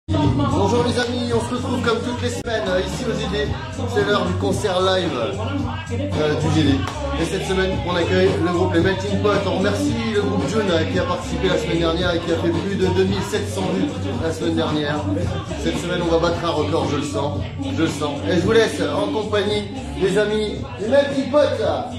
Bonjour les amis, on se retrouve comme toutes les semaines ici au GD. C'est l'heure du concert live du GD. Et cette semaine, on accueille le groupe Les Melting Pot. On remercie le groupe June qui a participé la semaine dernière et qui a fait plus de 2700 vues la semaine dernière. Cette semaine, on va battre un record, je le sens. Je le sens. Et je vous laisse en compagnie des amis Les Melting Pot là.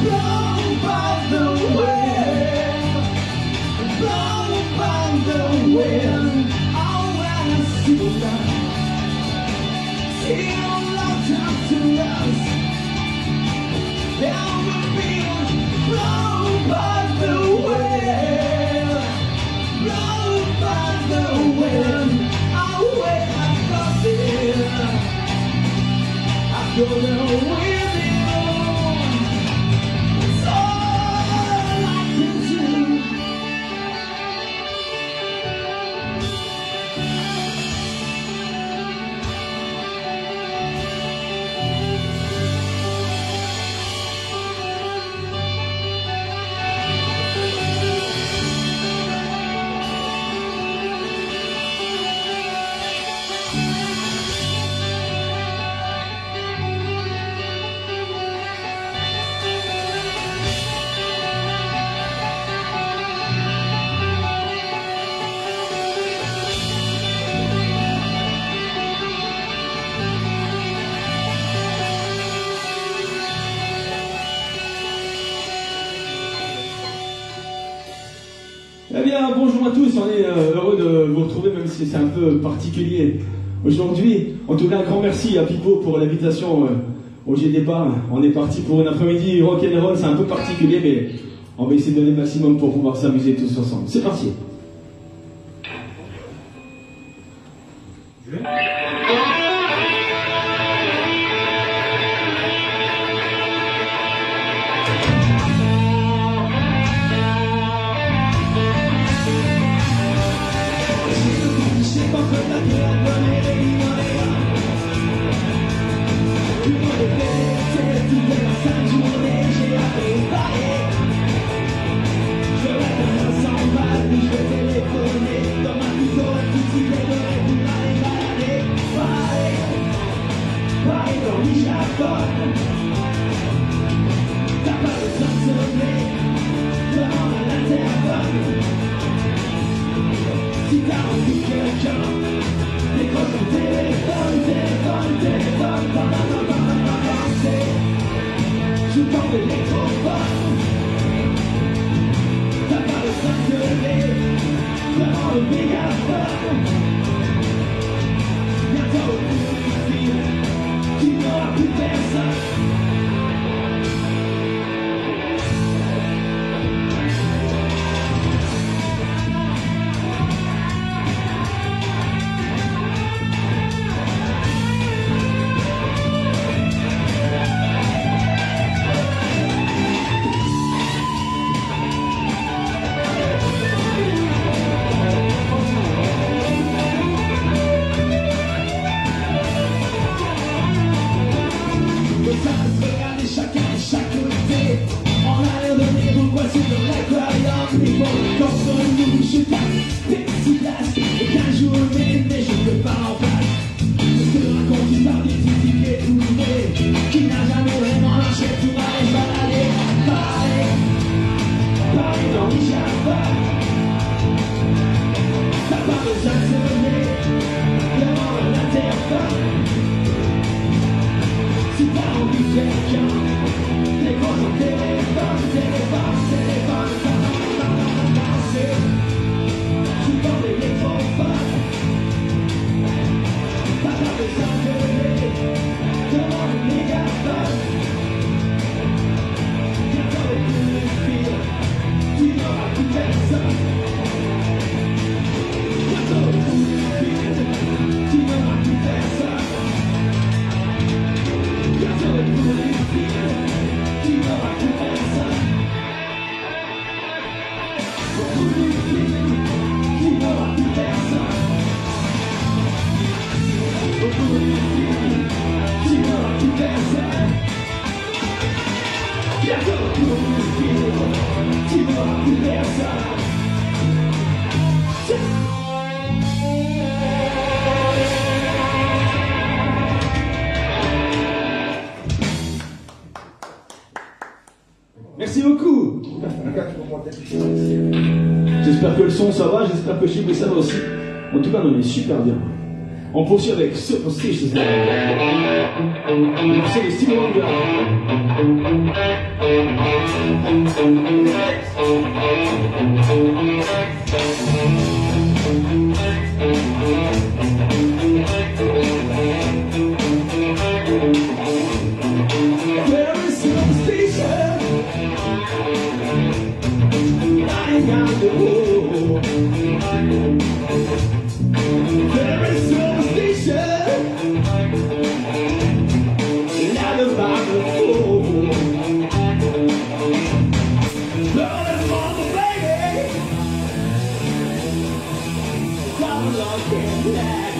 blown by the wind, blown by the wind. Oh, when I see that, see no love comes to us. Now we're being blown by the wind, blown by the wind. Oh, when I got there, I go there with you. It's all I can do. Eh bien, bonjour à tous, on est heureux de vous retrouver, même si c'est un peu particulier aujourd'hui. En tout cas, un grand merci à Pipo pour l'invitation au GD-Bar. On est parti pour une après-midi rock'n'roll, c'est un peu particulier, mais on va essayer de donner le maximum pour pouvoir s'amuser tous ensemble. C'est parti. Merci beaucoup. J'espère que le son ça va, j'espère que chez vous ça va aussi. En tout cas, on est super bien. On poursuit avec Superstition. Le morceau de Stevie Wonder. There is superstition. I got the rule. There is superstition. Not about the fool. Burning for the baby. Come along and black.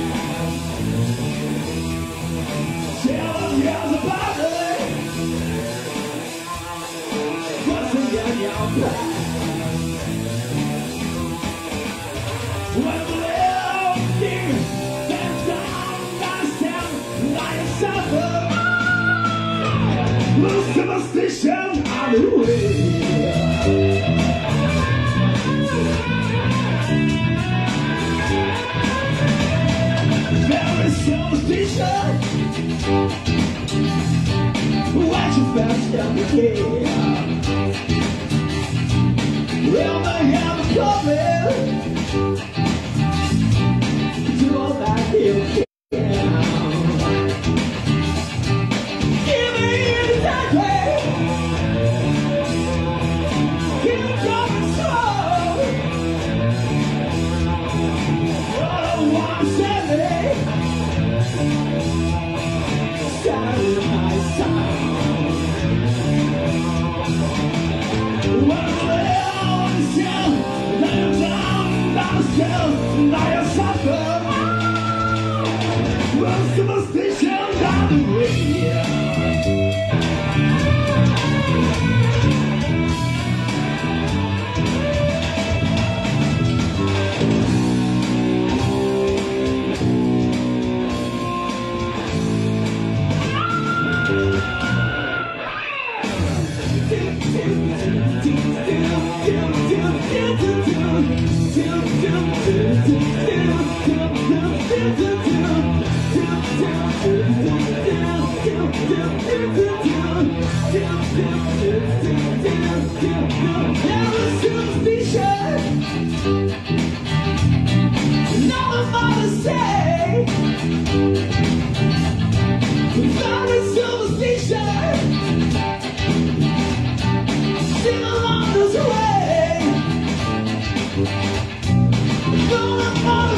Tell us yours about it. What's in your back? When the little thing stands down, down, like a suffer. Lose superstition on the way. There is superstition. Watch your best down the gate. Well, they have a coming. Do all that you can. Give me the time. Give it coming slow. I don't want to send it. Saturday night sound. Superstition down the way. Sing along this way. Gonna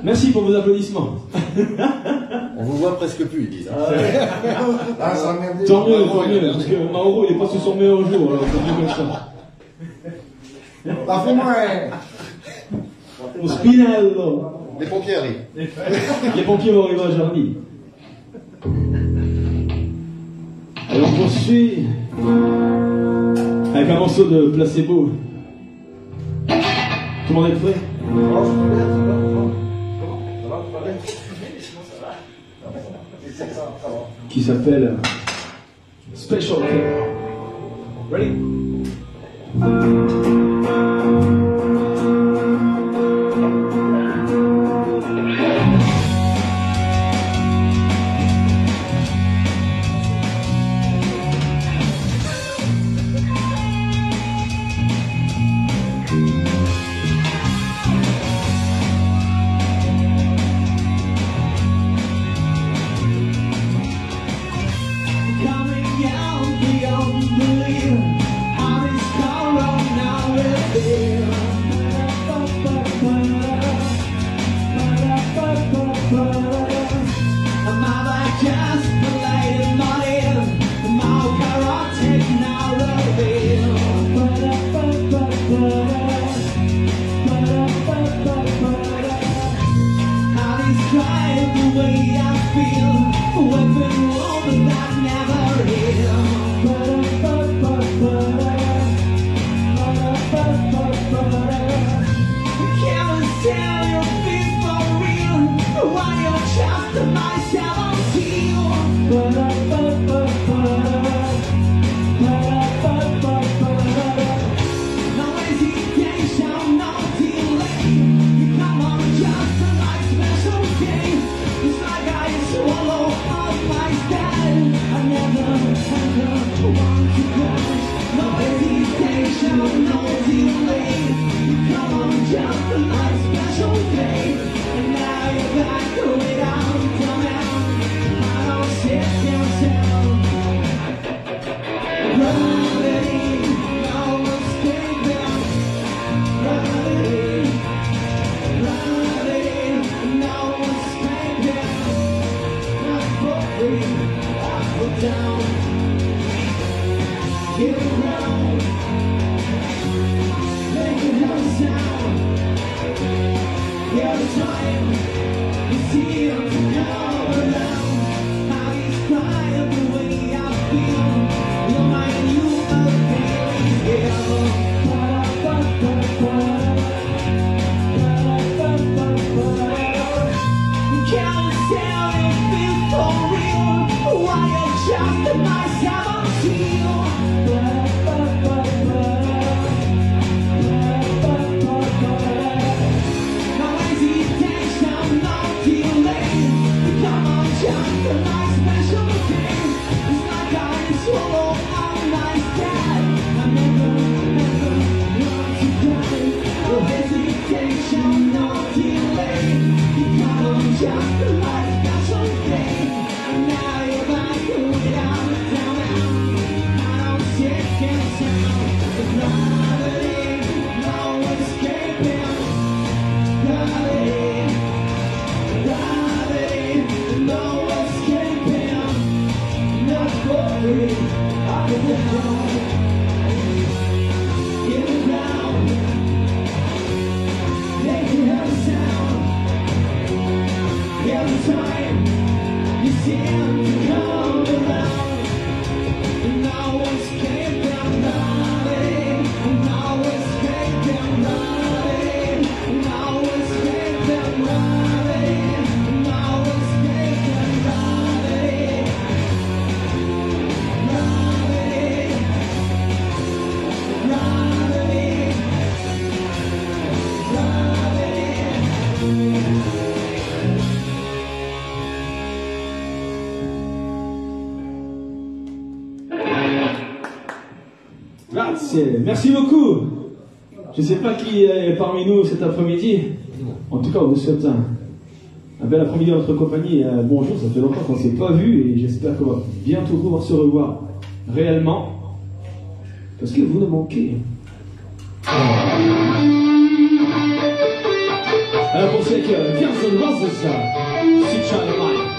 Merci pour vos applaudissements. On vous voit presque plus, ils disent. Ah, ça m'a emmerdé. Tant mieux, parce que Mauro, il est pas sur son meilleur jour, alors c'est mieux comme ça. Bah, fais-moi Au Spinello. Les pompiers arrivent. Les pompiers vont arriver à Jarny. Et on poursuit avec un morceau de Placebo. Tout le monde est prêt? Qui s'appelle Special K. Ready? Coming out beyond belief, how this color now will feel. Am I just polite money? My karate now reveal. How this drive the way I feel, weapon woman that never heal. Can't tell you feel for real, why you're just myself on seal. No hesitation, no delay. You come on just like special day. It's like I swallow all my style. I never want to go. No hesitation, no delay. You come on just like special day. And now you're back without coming. I don't sit down. Gravity, no escaping. Gravity, no escaping. Not for free, up or down. Get around, make it have a sound. Every time you see him come around, how he's crying the way I feel. You're my human feeling girl. Can't tell if it's for real, why you're just myself on seal. No hesitation, no delay. Come on, just a nice special day. It's like I swallow all my style. I never want to die. No hesitation, no delay. Come on, just a nice special day. And now you're back without telling. I don't take it down. The gravity, no escaping. Gravity, no escaping. No glory, up and down. Get around, make it have a sound. Every time you seem to come around, no escaping gravity, no escaping gravity, no escaping gravity, no escaping gravity, Grazie. Merci beaucoup. Je ne sais pas qui est parmi nous cet après-midi. En tout cas, on vous souhaite un bel après-midi en notre compagnie. Bonjour, ça fait longtemps qu'on ne s'est pas vu et j'espère qu'on va bientôt pouvoir se revoir réellement. Parce que vous nous manquez. Alors pour ceux qui Guns N' Roses, Sweet Child of Mine.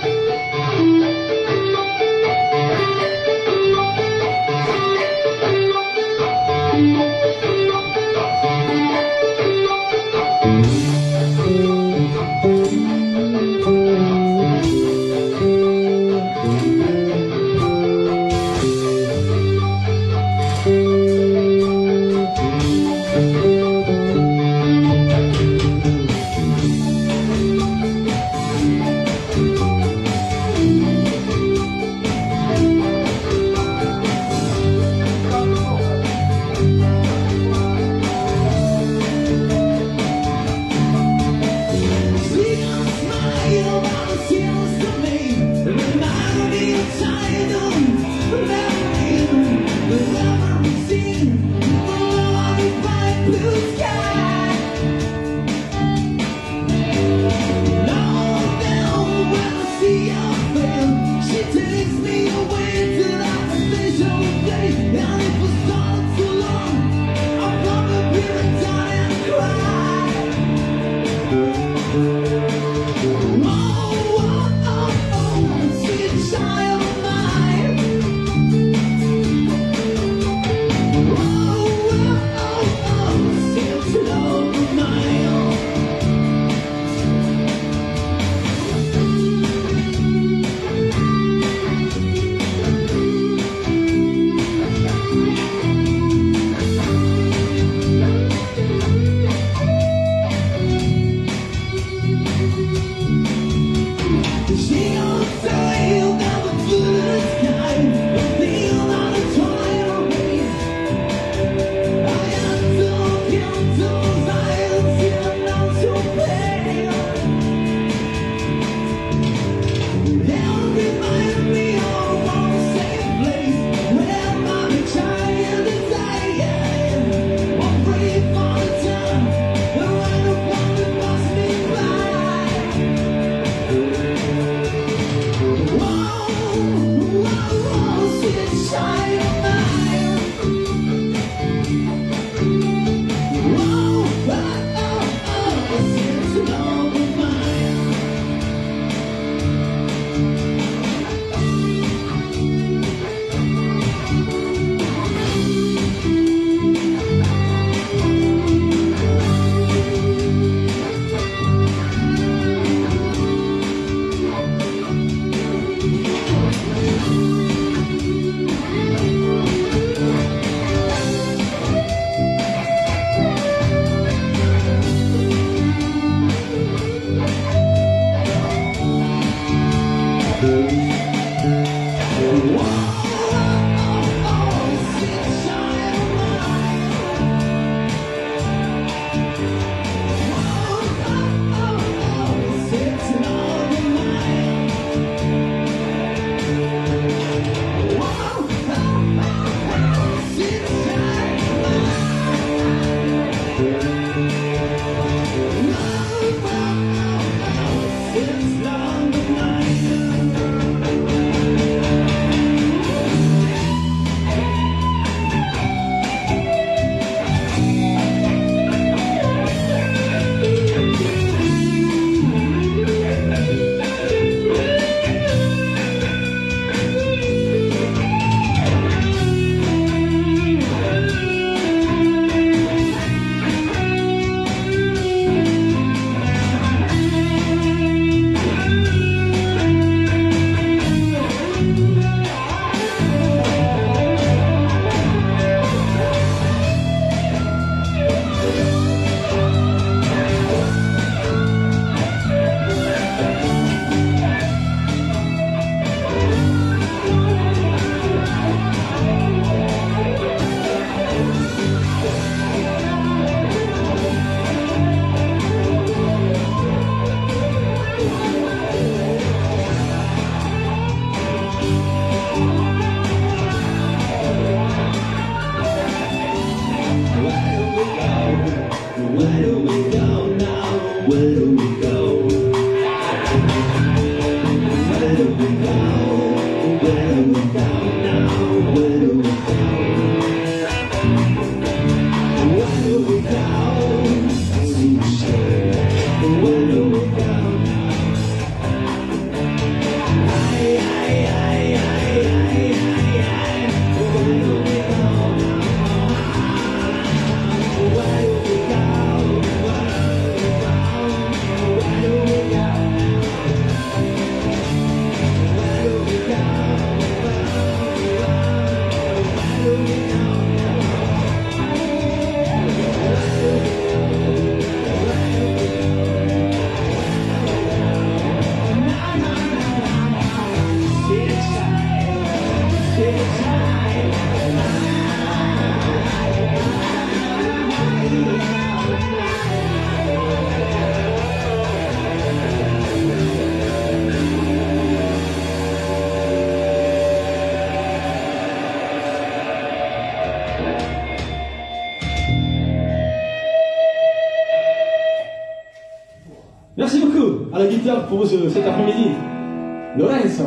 Merci beaucoup à la guitare pour cet après-midi. Lorenzo.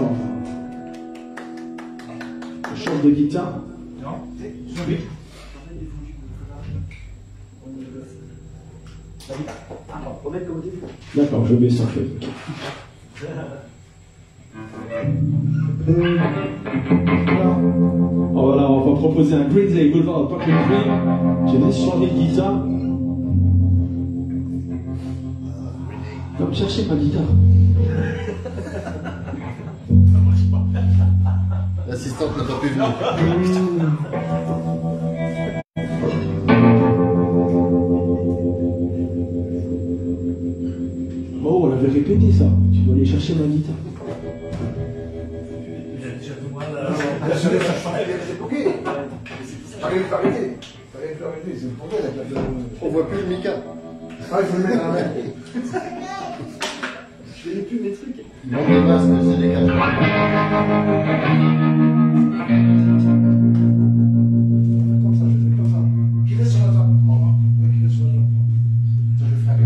Le chant de guitare. D'accord, je baisse en fait. Oh, voilà, on va proposer un Green Day Boulevard Park and Dream. J'ai laissé changer de guitare. Va me chercher ma guitare. L'assistante n'a pas pu venir. Oh, on avait répété ça. Tu dois aller chercher ma guitare. Ok. Fallait l'arrêter. C'est le problème. On voit plus le Mika. Ah, il faut le mettre à la main. Je n'ai plus mes trucs. Non, mais masque, c'est décalé. Comme ça, je fais comme ça. Qui reste sur la table? Au revoir. Qui reste sur la table? Ça, je ferai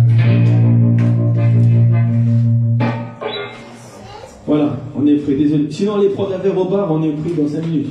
avec. Voilà, on est prêt, désolé. Sinon, les prods d'affaires au bar, on est pris dans 5 minutes.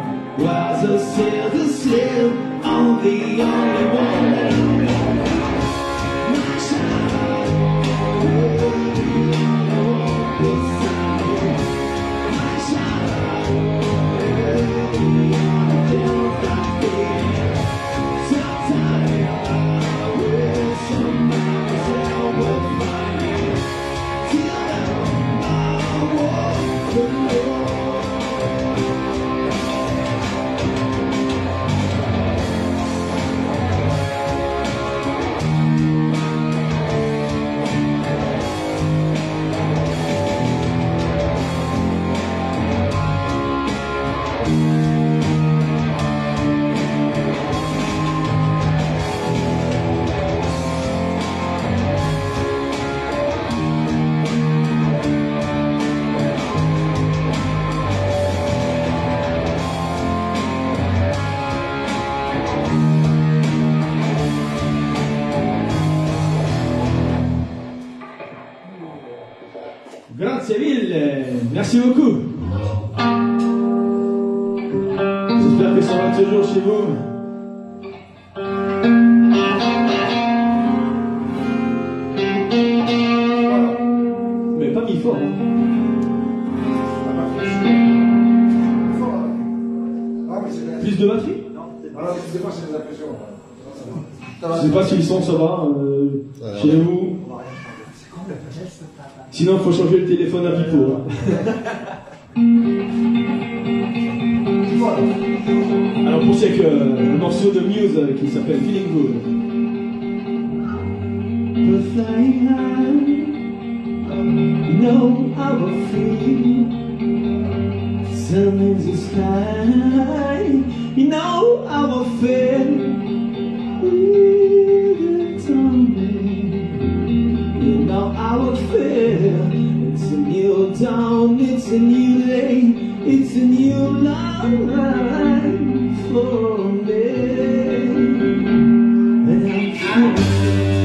Was a sail to sail on the only one that I know. grazie mille, merci beaucoup. J'espère que ça va toujours chez vous. Mais pas mis fort. Plus de batterie? Alors, je sais pas si c'est la pression. Je sais pas si le son ça va chez vous. Sinon, il faut changer le téléphone à Pipo. Hein. Alors, pour ceux que un morceau de Muse qui s'appelle Feeling Good. We're flying high, you know how I feel. Sun in the sky, you know how I feel. You know how I feel. It's a new dawn, it's a new day, it's a new life for me. And I'm feeling.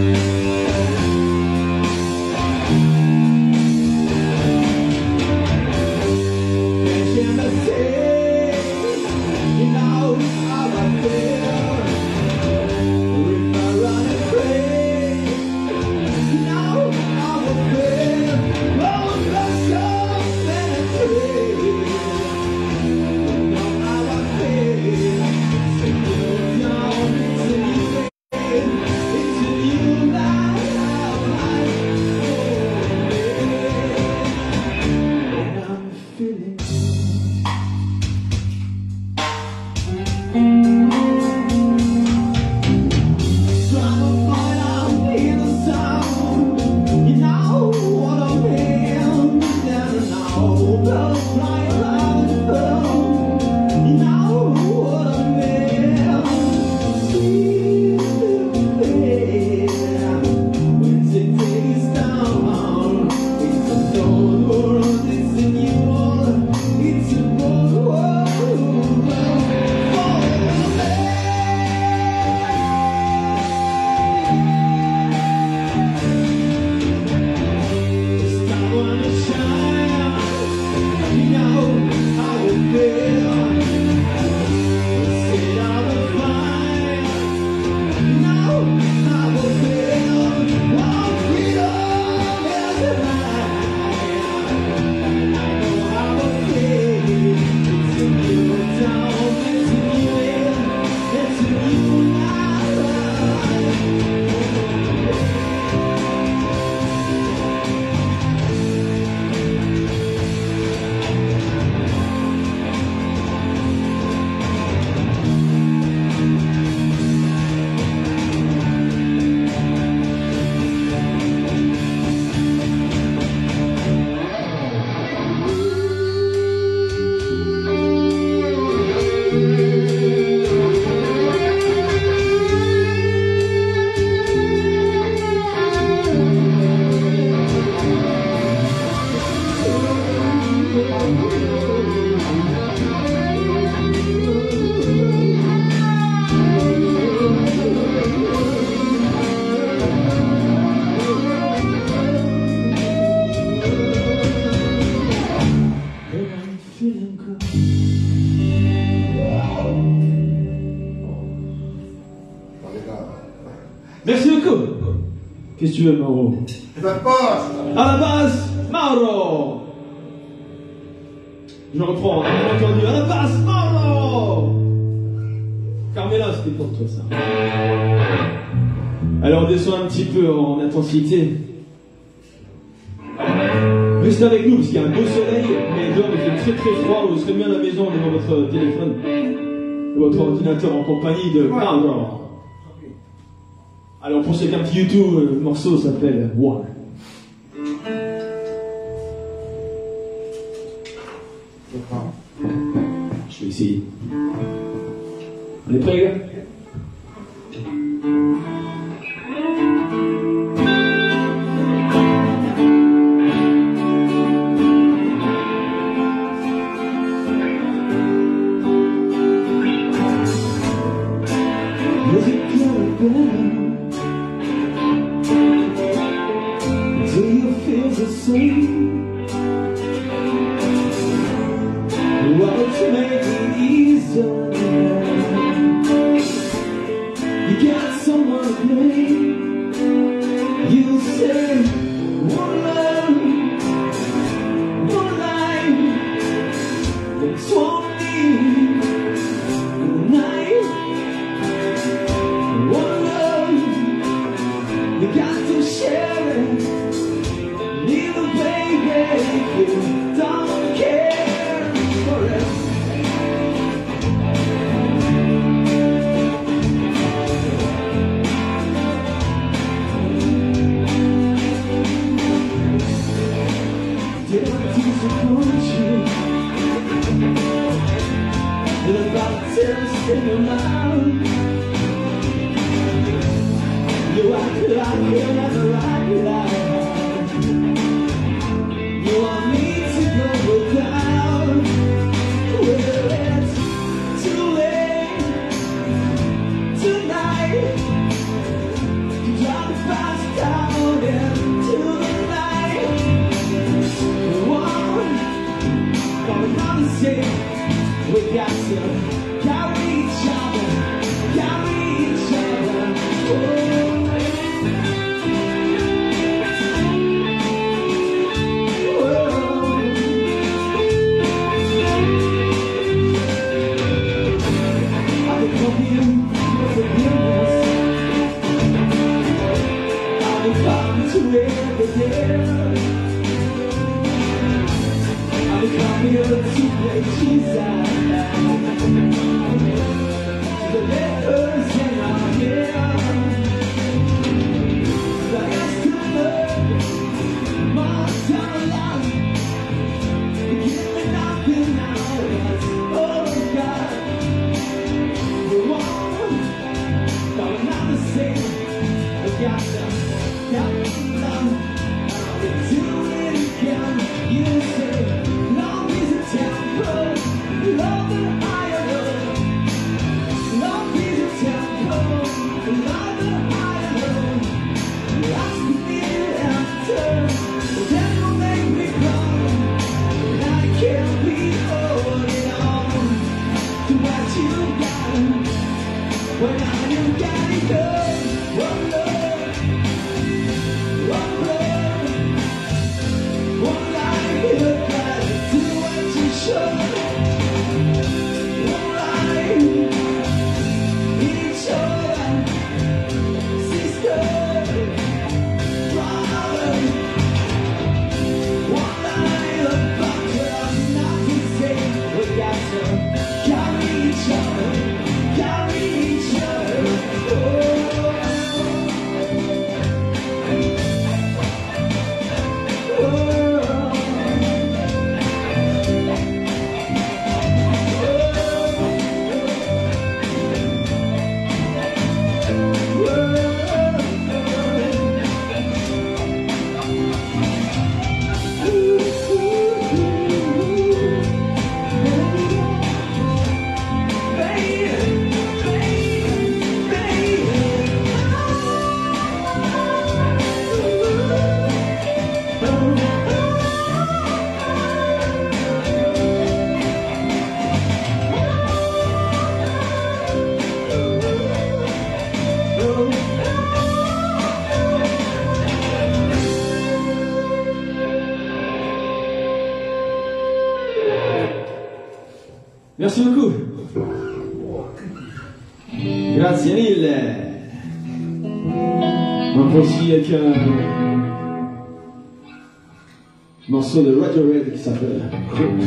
Merci beaucoup. Qu'est-ce que tu veux, Mauro? La passe. À la basse, Mauro. Je reprends, on a entendu. À la basse, Mauro. Carmela, c'était pour toi, ça. Alors, on descend un petit peu en intensité. Restez avec nous, parce qu'il y a un beau soleil, mais dehors, il fait très très froid. Vous serez bien à la maison devant votre téléphone, ou votre ordinateur en compagnie de Mauro. Alors pour ceux qui ont un petit YouTube, le morceau s'appelle One. Je vais essayer. On est prêts, les gars? Do you feel the same? got someone to blame. You say one love, one life, that's one need, one night, one love. You got to share it, little baby, if you don't care for it. Did I disappoint you? Did I about tears in your mouth? You act like you never act like. You want me to go without. Well, it's too late tonight to drive fast down into the night. We got to carry each other, carry each other. Oh. I'll become you with forgiveness. I'll become to every day. I'll become here to play Jesus. The letters in our hair, like us to learn more time life. Give me nothing now, oh God. We're one, but we're not the same. We got them, got love. We do it again. You say love is a temple, love that I love. Love is a temple, love that I love. Ask me to enter, then will make me come. And I can't be holding on to what you got. When I am getting good, one love, one love, one life, you gotta do what you should. One life, each other, sister, brother. One life, but you're not the same. We got to carry each other, carry each other. Oh. Merci beaucoup. Grazie mille. On poursuit avec un morceau de Radiohead qui s'appelle Hope.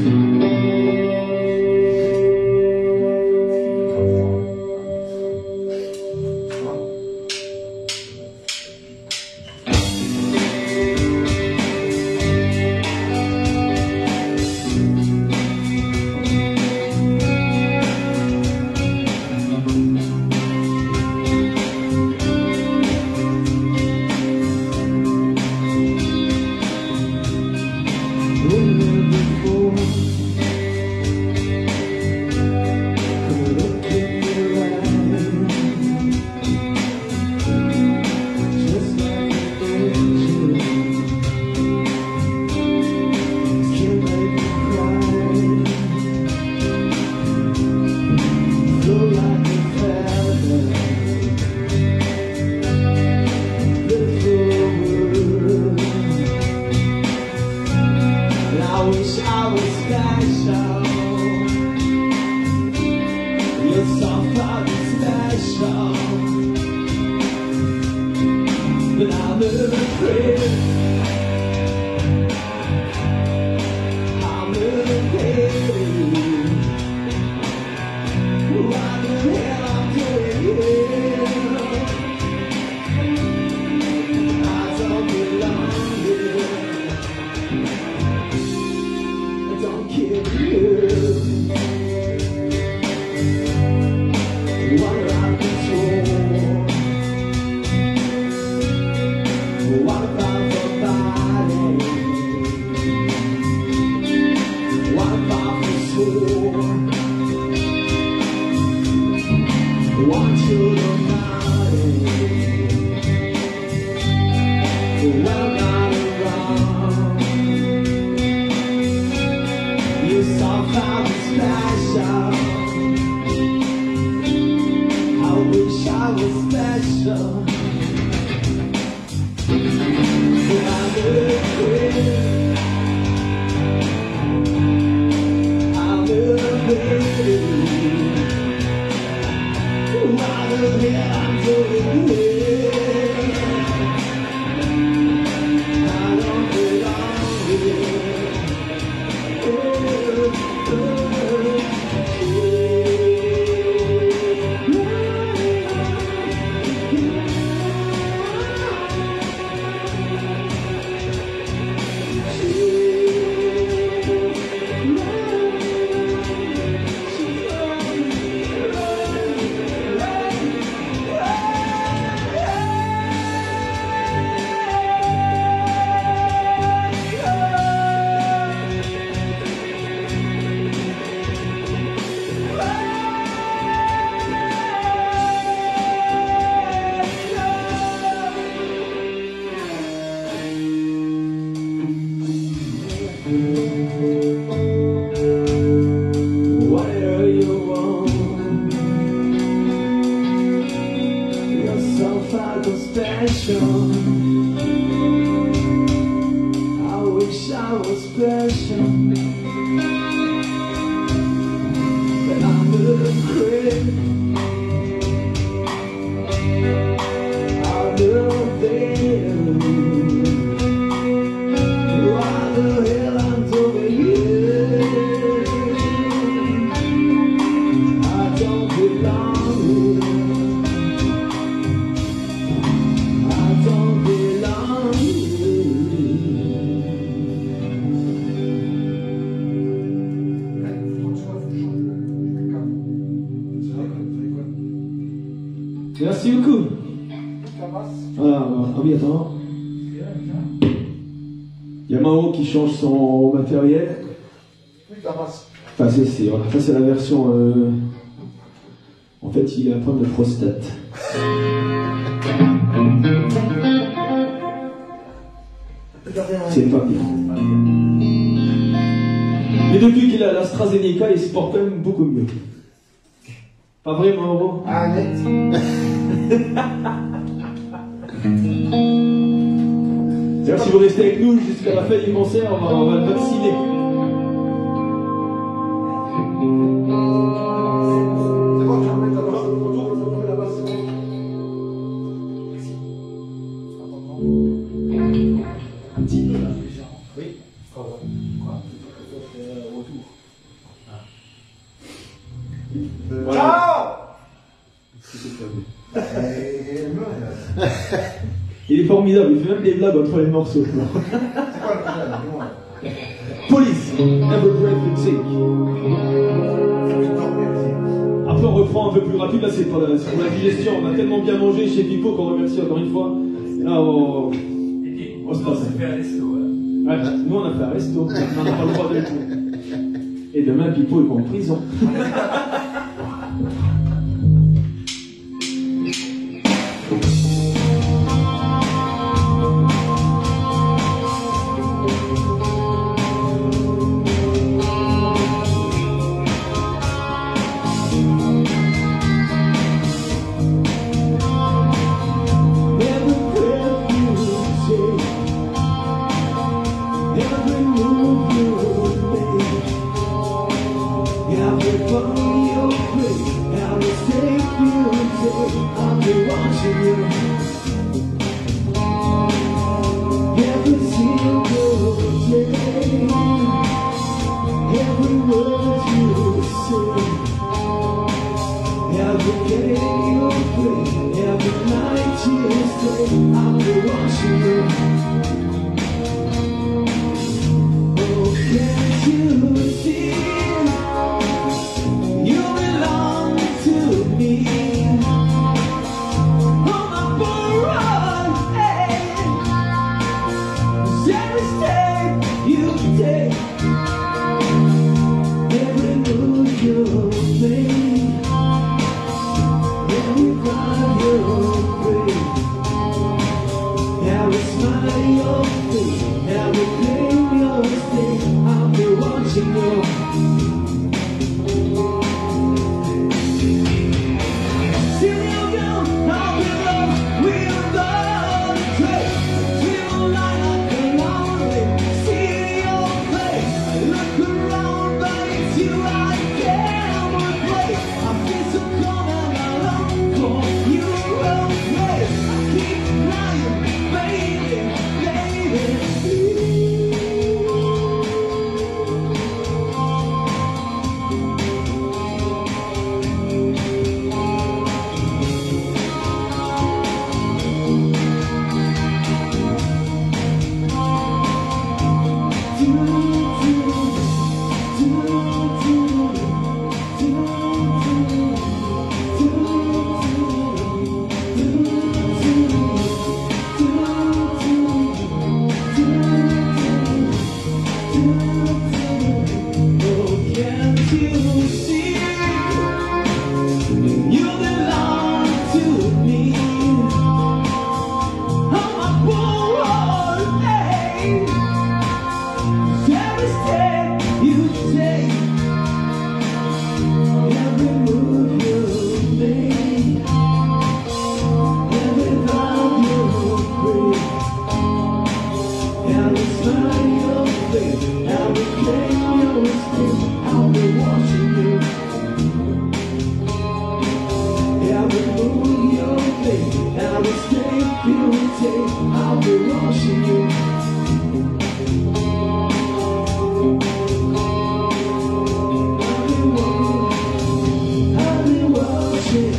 want you to mind when I'm not around. You somehow special. I wish I was special. But I look weird. Whatever you want, you're so fucking special. I wish I was special, but I'm a creep. I love you. Why the hell I'm doing here? I don't belong here. I don't belong here. Merci beaucoup. Voilà, ah oui, attends. Il y a Mao qui change son matériel. Enfin, c'est voilà. Ça, c'est la version. En fait, il a un problème de prostate. C'est pas bien. Mais depuis qu'il a l'AstraZeneca, il se porte quand même beaucoup mieux. Pas vrai, Mauro? Ah, net. D'ailleurs, si vous restez avec nous jusqu'à la fin du concert, on va le vacciner. C'est bon, tu vas mettre là-bas, c'est bon. Un petit peu là, déjà. Oui. Quoi? Retour. Ciao! Il est formidable, il fait même des blagues entre les morceaux. C'est quoi le problème? Police, Every Breath You Take. Après, on reprend un peu plus rapide. Là, c'est pour la digestion. On a tellement bien mangé chez Pipo qu'on remercie encore une fois. Là, on se passe. On fait un resto. Ouais, nous, on a fait un resto. On n'a pas le droit de tout. Et demain, Pipo est en prison. drive your way. I will smile your face. I will claim your mistake. I'll be watching you. Till you're gone, I'll be lost. We'll go trace. Till light can only see your face. I look around, but it's you I can't replace. I feel so cold and I long for you will play. I keep lying, baby, baby. I'll be watching you. I'll be watching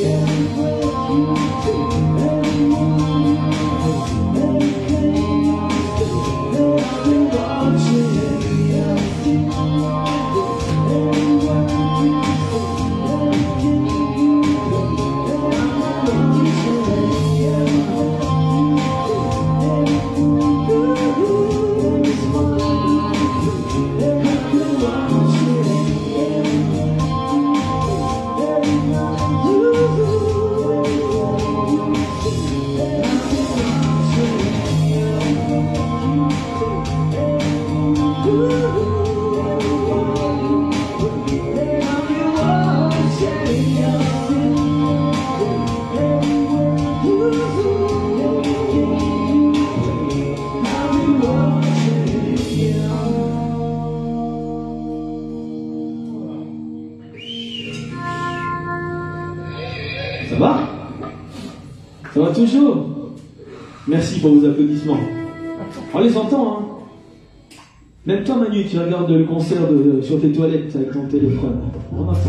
Ça va? Ça va toujours? Merci pour vos applaudissements. On les entend, hein? Même toi, Manu, tu regardes le concert sur tes toilettes avec ton téléphone. On entend.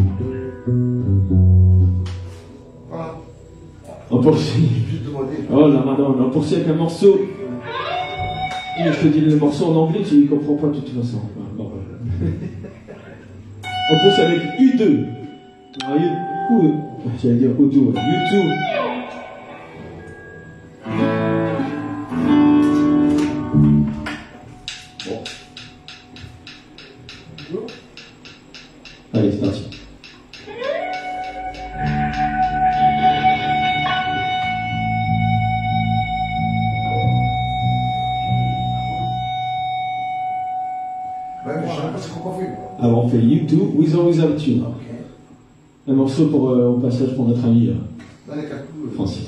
Voilà. On poursuit. Juste demander. Oh la madone, on poursuit avec un morceau. Et je te dis le morceau en anglais, tu ne comprends pas de toute façon. Bon, on poursuit avec U2. Ah, j'allais dire U2. U2. Allez, c'est parti. Ouais, mais je sais pas ce qu'on fait. Alors on fait U2, With or Without You. Un morceau pour, au passage pour notre ami Francis.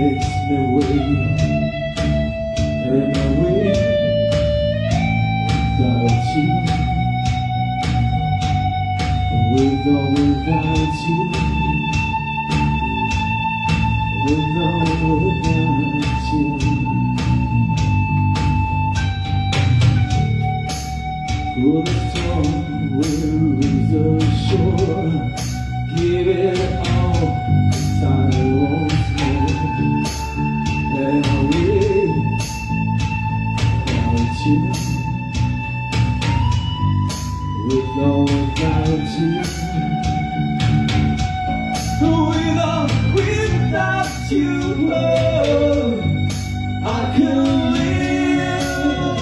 makes me wait, and I wait without you, with or without you, with or without you. For the storm will lose the shore, give it all, 'cause I want more, and I'll wait without you, with or without you, without you, love, I could live,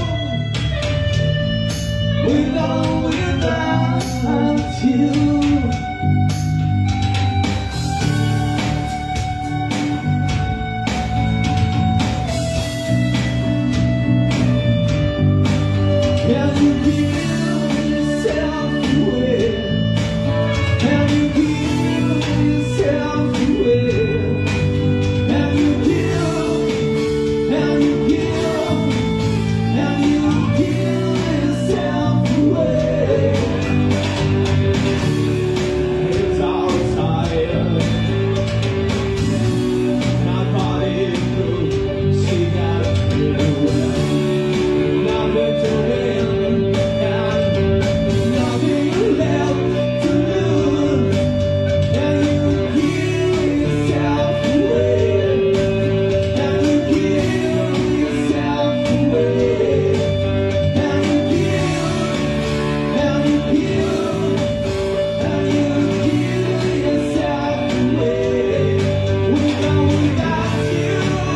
without you. Can you give yourself away? Can you give yourself away? Can you give? Can you give? Can you give yourself away? It's all tired. My body knows she got well. Nothing to win and nothing left to lose. Can you give yourself away? Can you give yourself away? Can you give? Can you give? Can you give yourself away? Without you,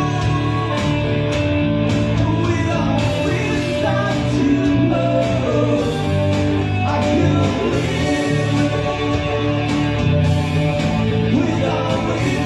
without you, love, I can't live without you.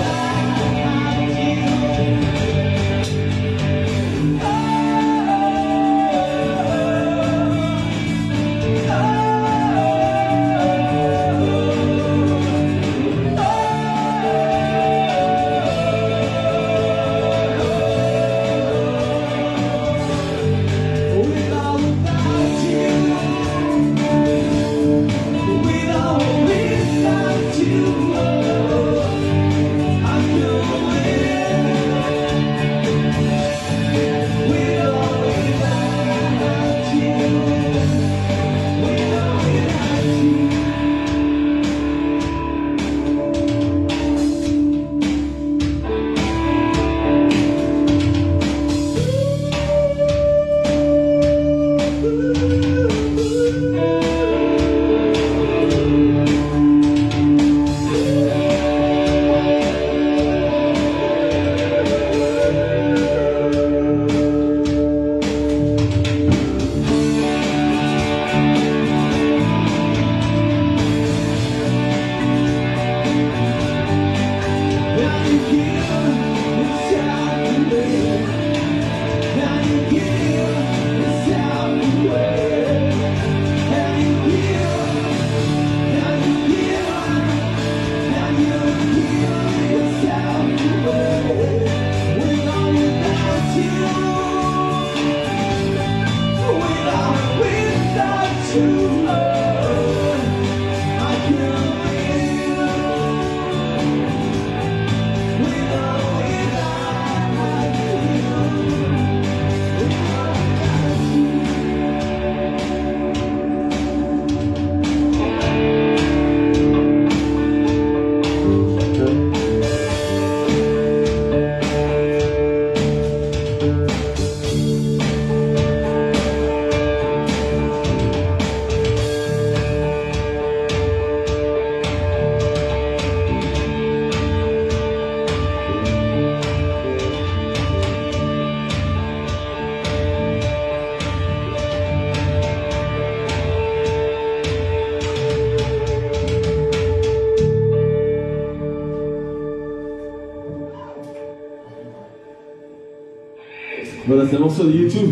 Voilà, c'est un morceau de YouTube.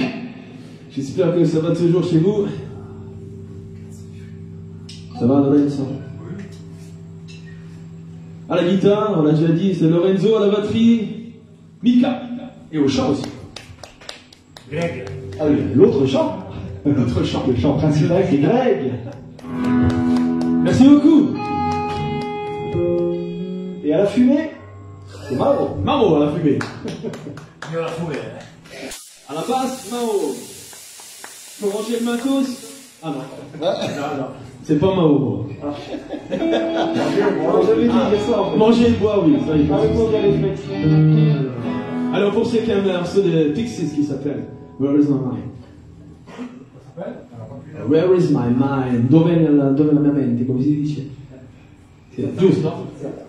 J'espère que ça va toujours chez vous. Ça va, Lorenzo? À la guitare, on l'a déjà dit, c'est Lorenzo à la batterie. Mika. Et au chant aussi. Greg. Ah oui, l'autre chant. L'autre chant. Le chant principal, c'est Greg. Merci beaucoup. Et à la fumée, c'est Mao. Mao à la fumée. Il va la fouiller. À la basse, Mao. Faut ranger le matos. Ah non. Non. C'est pas Mao. Moi. J'avais dit ça en fait. Manger et boire, oui. Ça, il faut. Pas répondre à l'effet. Alors pour ceux qui aiment un morceau de Pixies qui s'appelle Where is my mind? Where is my mind? Dove è la mia mente? Come si dice? Sì, giusto?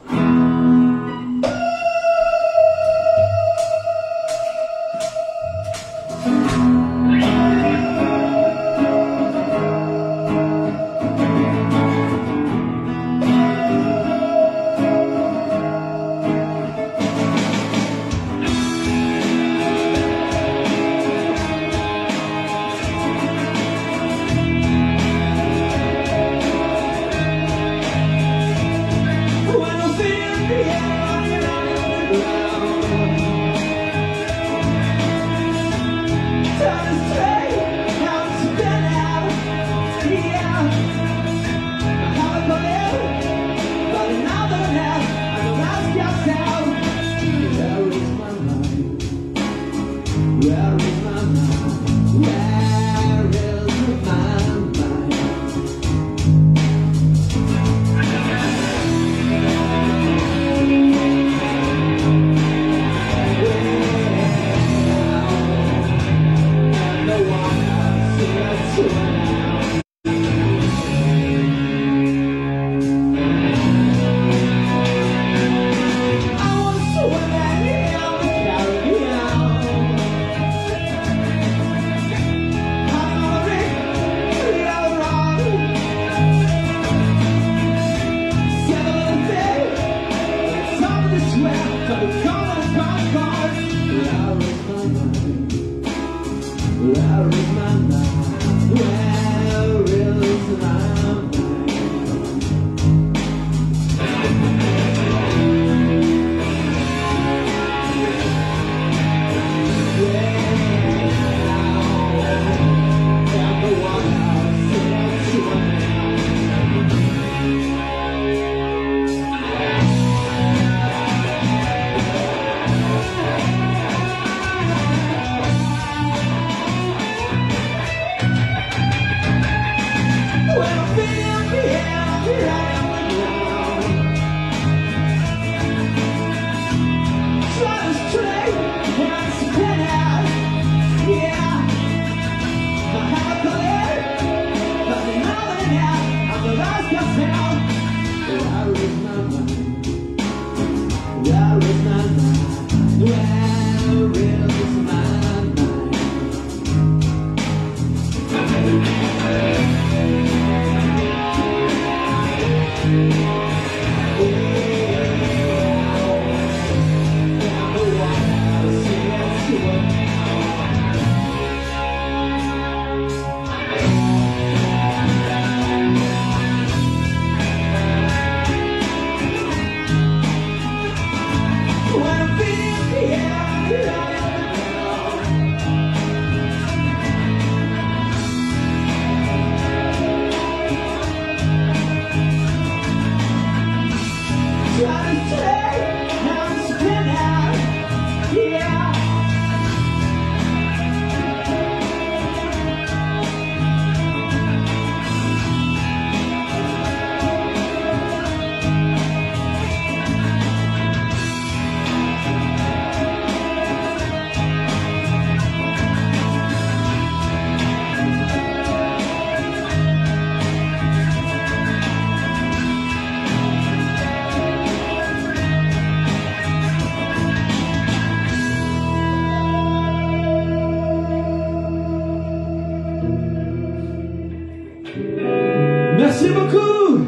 Merci beaucoup.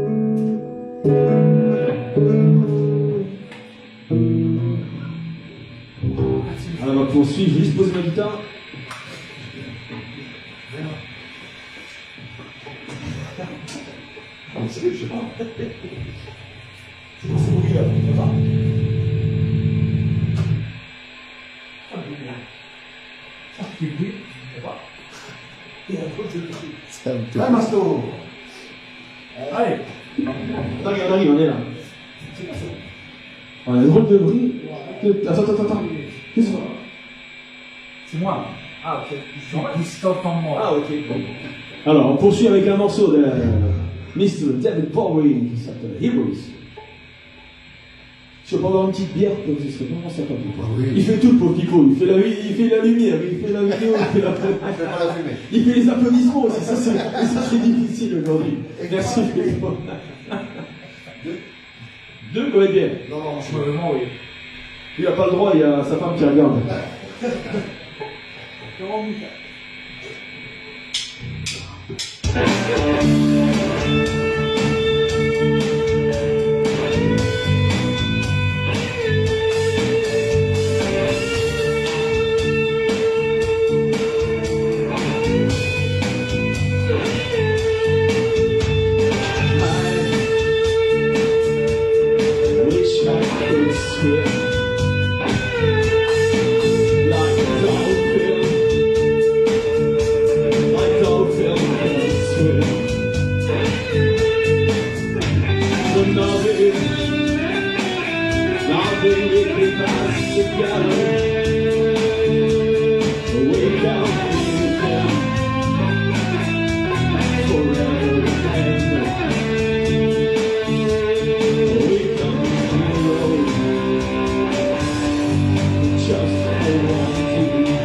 Alors on va poursuivre, je vais juste poser ma guitare. C'est je sais pas. C'est bruit là, qui brille, je sais pas. Il y a un peu de bruit. Ça me fait- Allez, Masto. Allez. On arrive, on est là. On a un drôle de bruit. Attends. Qu'est-ce que c'est? C'est moi. Ah, ok. Si t'entends moi. Ah, ok. Bon. Alors, on poursuit avec un morceau de Mr. David Bowie qui s'appelle Heroes. Si on peut avoir une petite bière, ce serait vraiment sympa. Ah oui. Il fait tout pour Pipo. Il fait la lumière, il fait la vidéo, il fait la... Je vais pas la fumer. Il fait les applaudissements aussi. Ça c'est difficile aujourd'hui. Merci Pipo. Deux comédiens. Non, non, Je me demande, oui. Il n'a pas le droit, il y a sa femme qui regarde. Wish I could swim like a dolphin. Like dolphin can swim. But nothing we can pass together. We can be forever and ever. We can be heroes. Just hold on to me.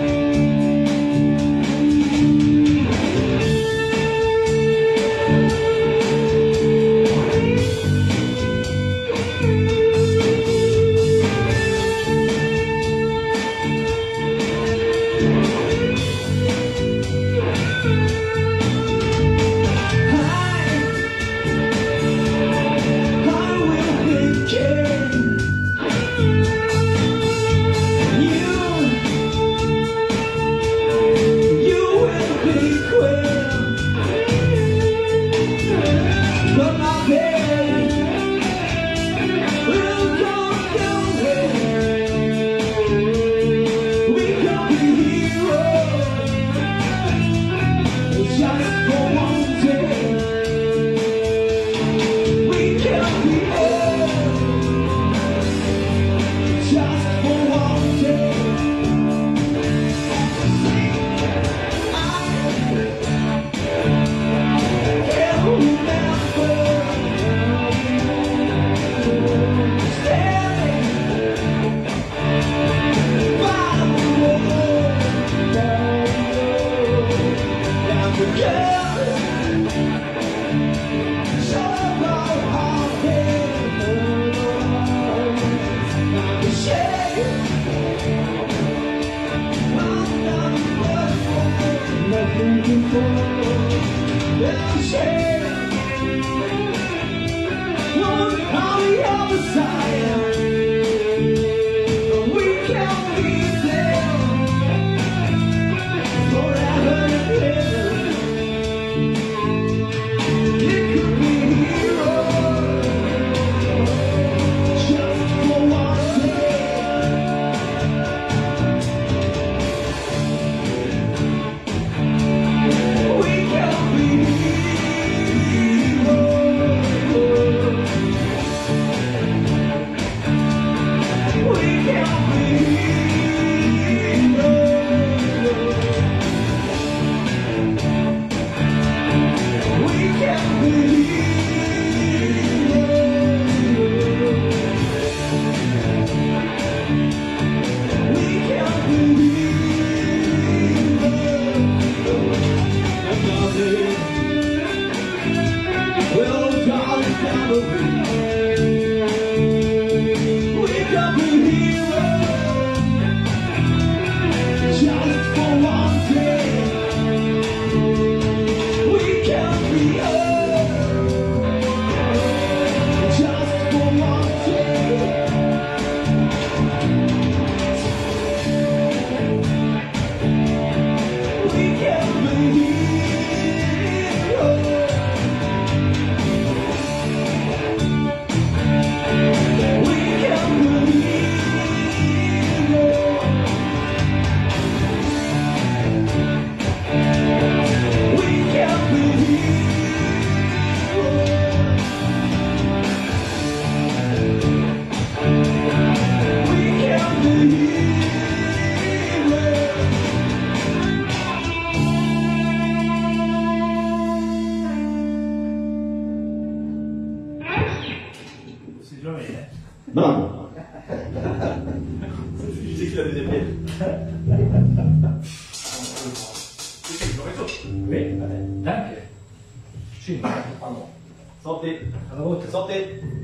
Oui, danke. Sì, pardon. Santé. Alla volta. Santé.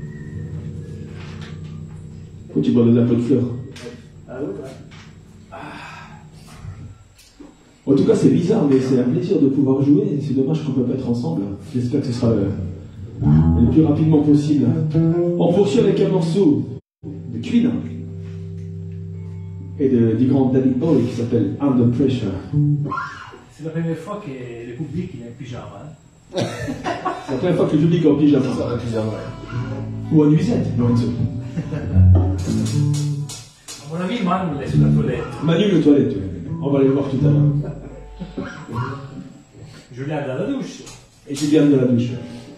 Faut que tu bois un peu de fleurs. En tout cas, c'est bizarre, mais c'est un plaisir de pouvoir jouer. C'est dommage qu'on ne peut pas être ensemble. J'espère que ce sera le plus rapidement possible. On poursuit avec un morceau de Queen et du grand David Bowie qui s'appelle Under Pressure. C'est la première fois que le public il est en pyjama. Hein? C'est la première fois que le public est en pyjama. Ça va plus ouais. Ou en nuisette, Lorenzo. À mon avis, Manu est sur la toilette. Manu, le toilette. On va aller le voir tout à l'heure. Julien dans la douche. Et Julien de la douche.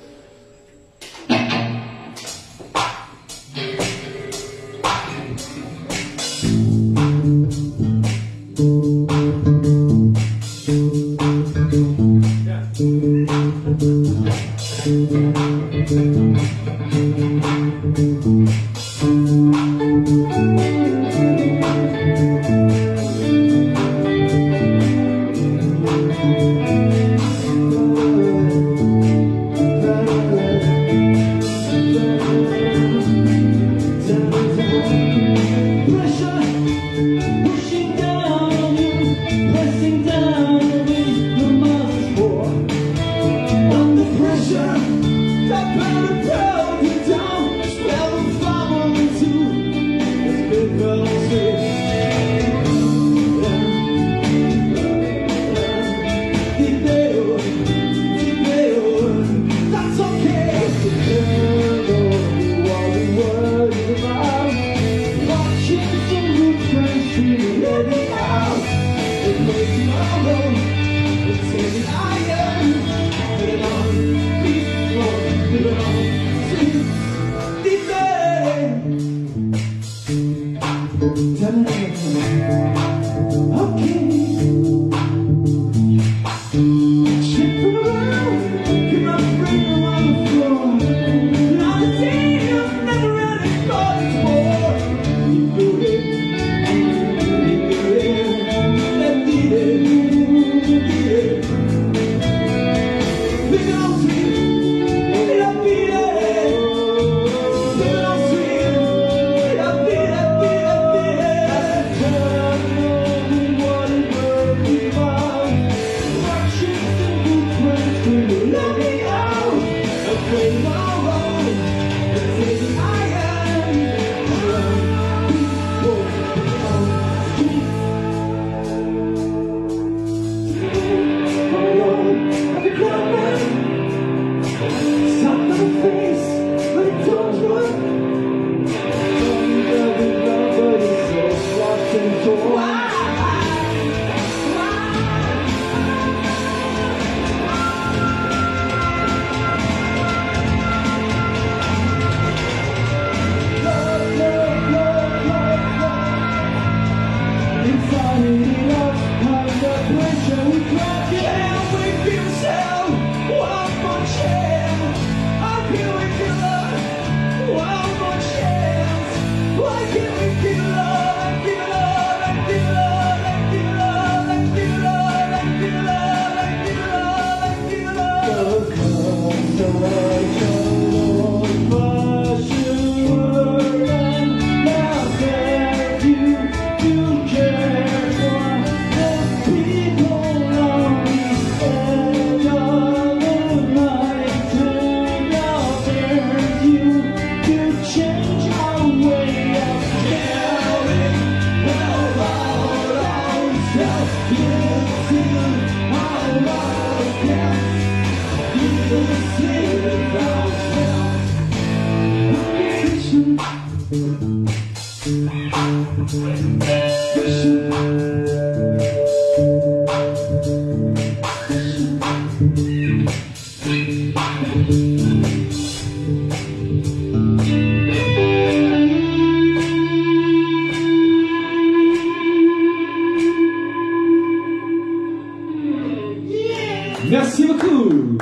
Merci beaucoup.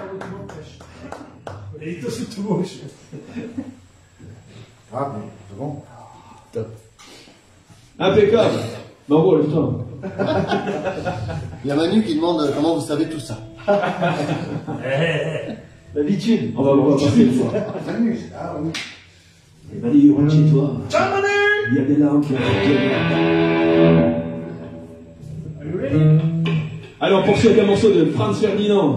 Edito sottovoce. Ah bon, c'est bon. Top. Impeccable. Bravo, lève-toi. Il y a Manu qui demande comment vous savez tout ça. L'habitude. On va passer une fois. Manu, ah oui. Et Manu, rentre chez toi. Ciao Manu! Il y a des larmes qui Are you ready? Alors, on poursuit avec un morceau de Franz Ferdinand.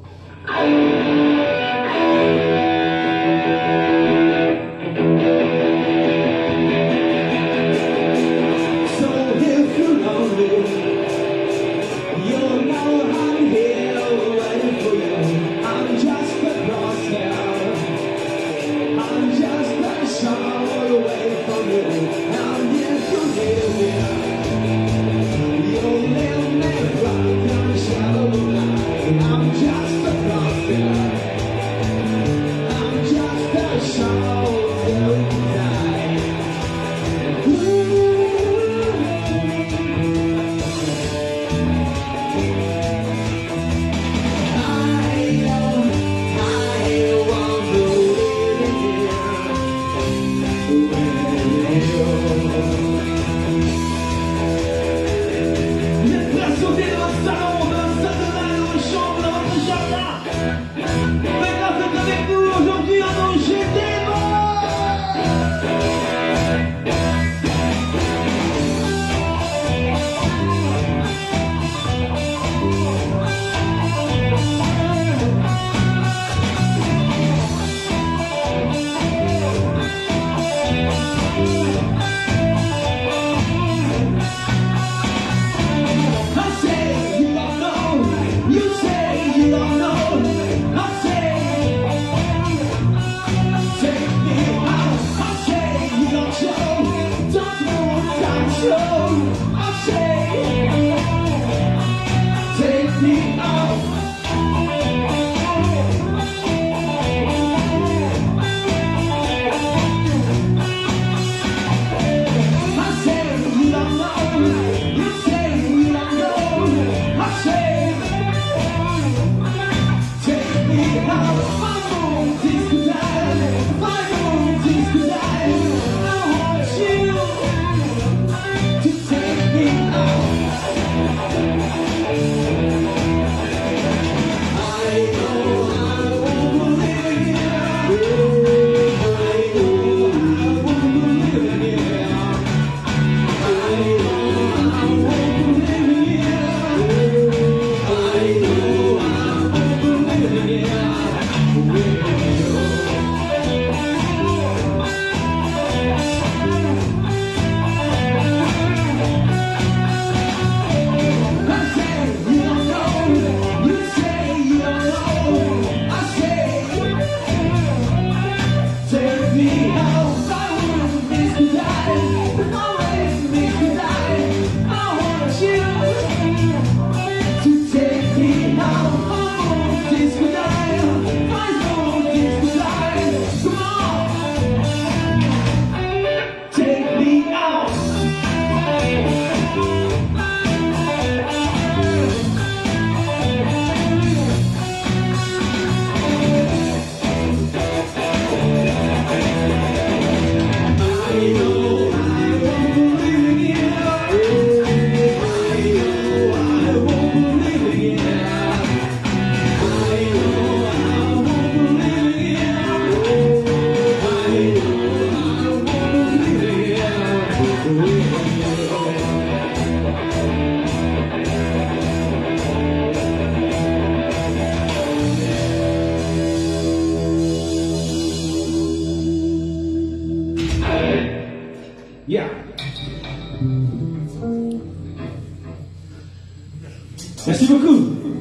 So if you're lonely, you'll know I'm here waiting for you. I'm just a crosshair. I'm just a shower away from you. I'm here to live here. You'll live me right in the shadow of night. I'm just a crosshair. I'm just a shower away from you. Yeah. Merci beaucoup.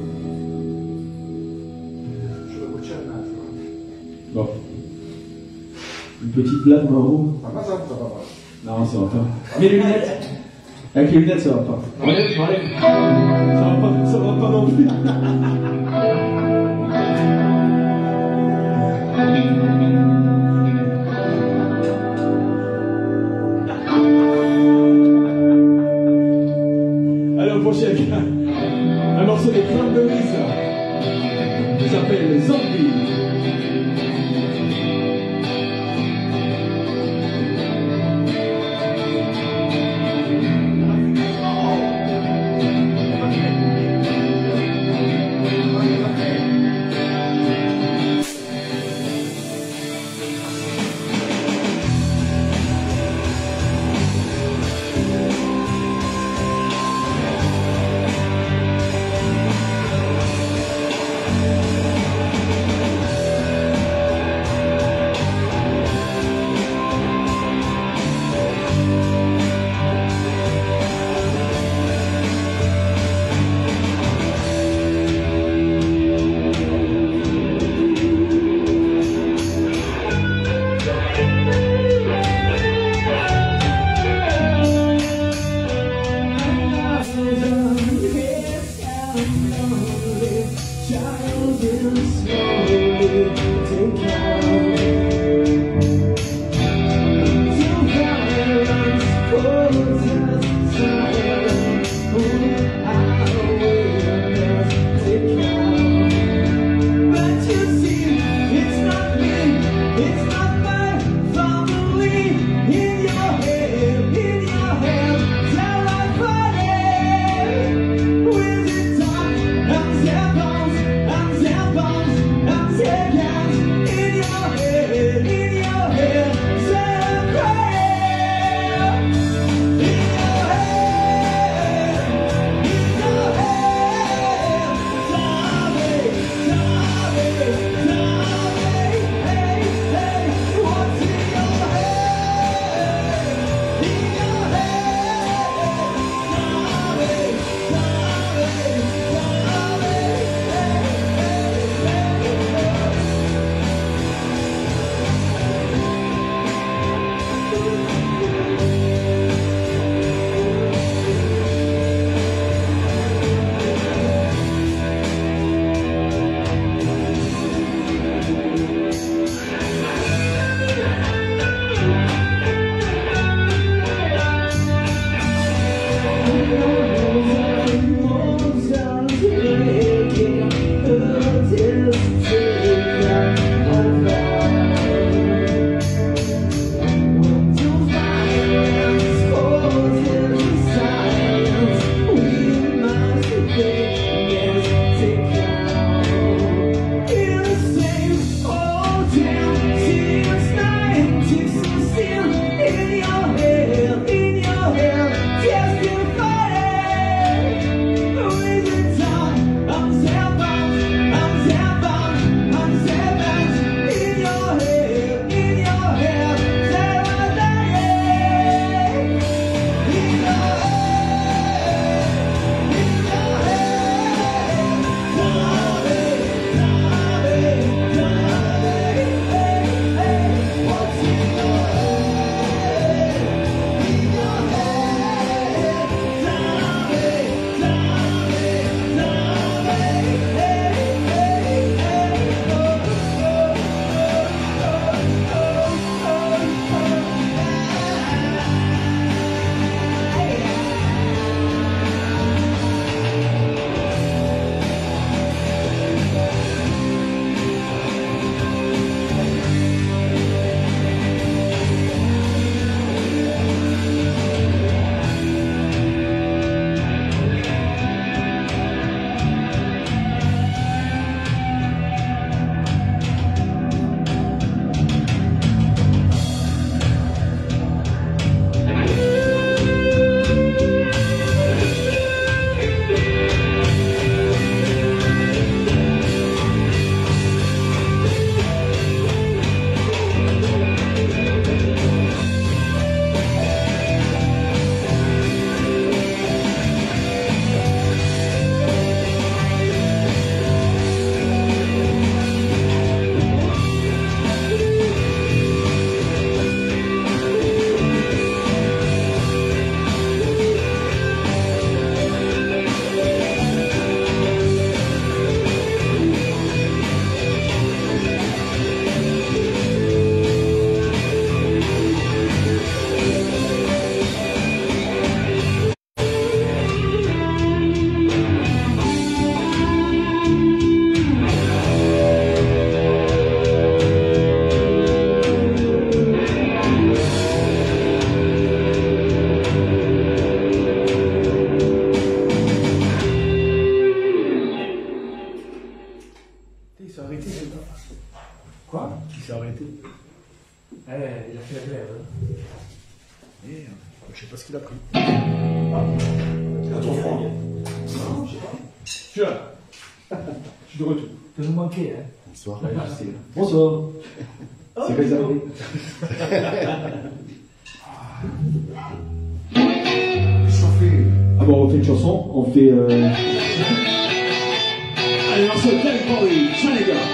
Je vais goûter un âge. Bon. Une petite blague, Mauro. Ça va, ça va pas. Non, ça va pas. Mais les lunettes. Avec les lunettes, ça va pas. Enlève. Ça va pas non plus. Alors, prochain, un morceau des Cranberries. Ça s'appelle Zombie. suis là. Je suis de retour. Tu nous manquais, hein. Bonsoir. Ouais, je sais. Bonsoir. C'est réservé. Chauffé. Ah bon, on refait une chanson. On fait. Allez, morceau de Tel Paris, tiens les gars.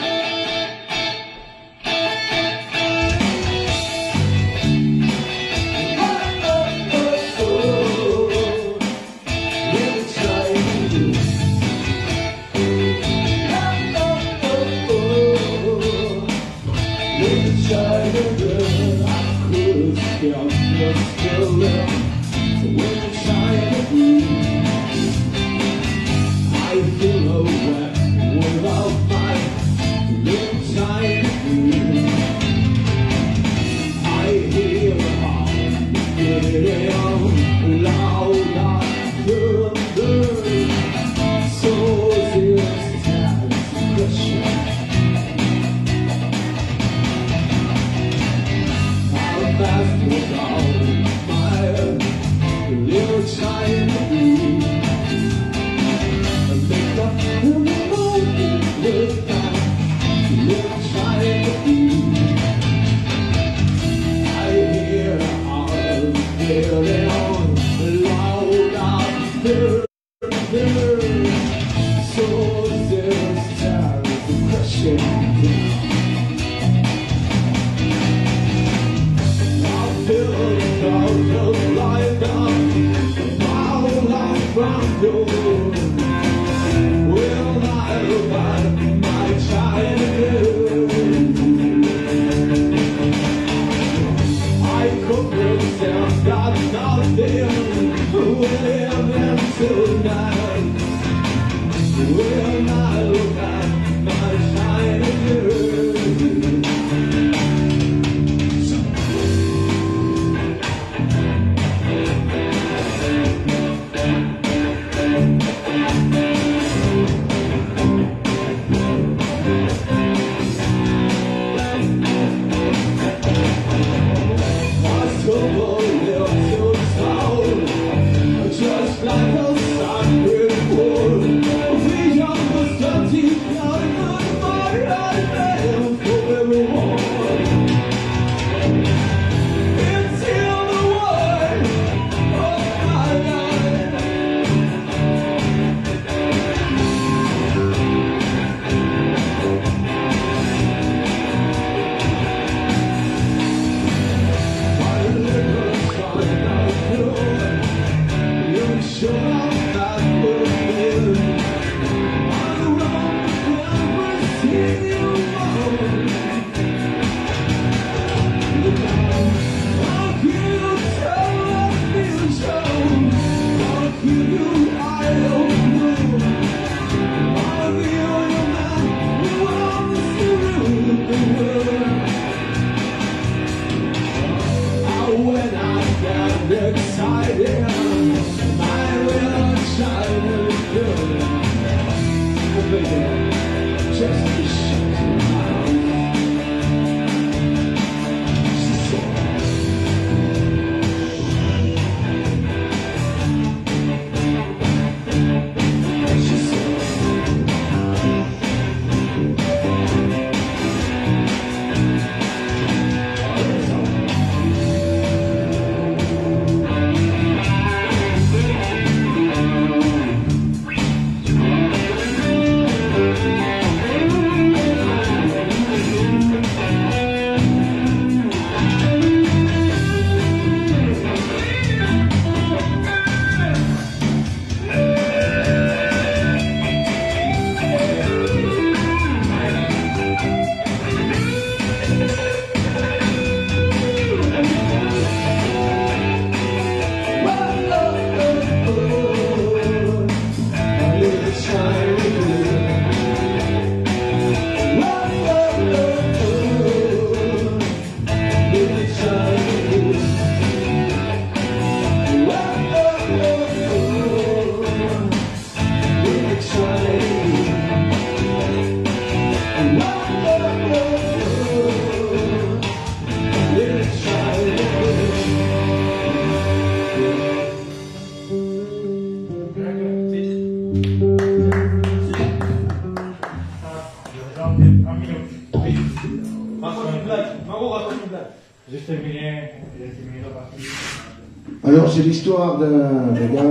Bravo, raconte une blague. J'ai terminé la partie. Alors, c'est l'histoire d'un gars.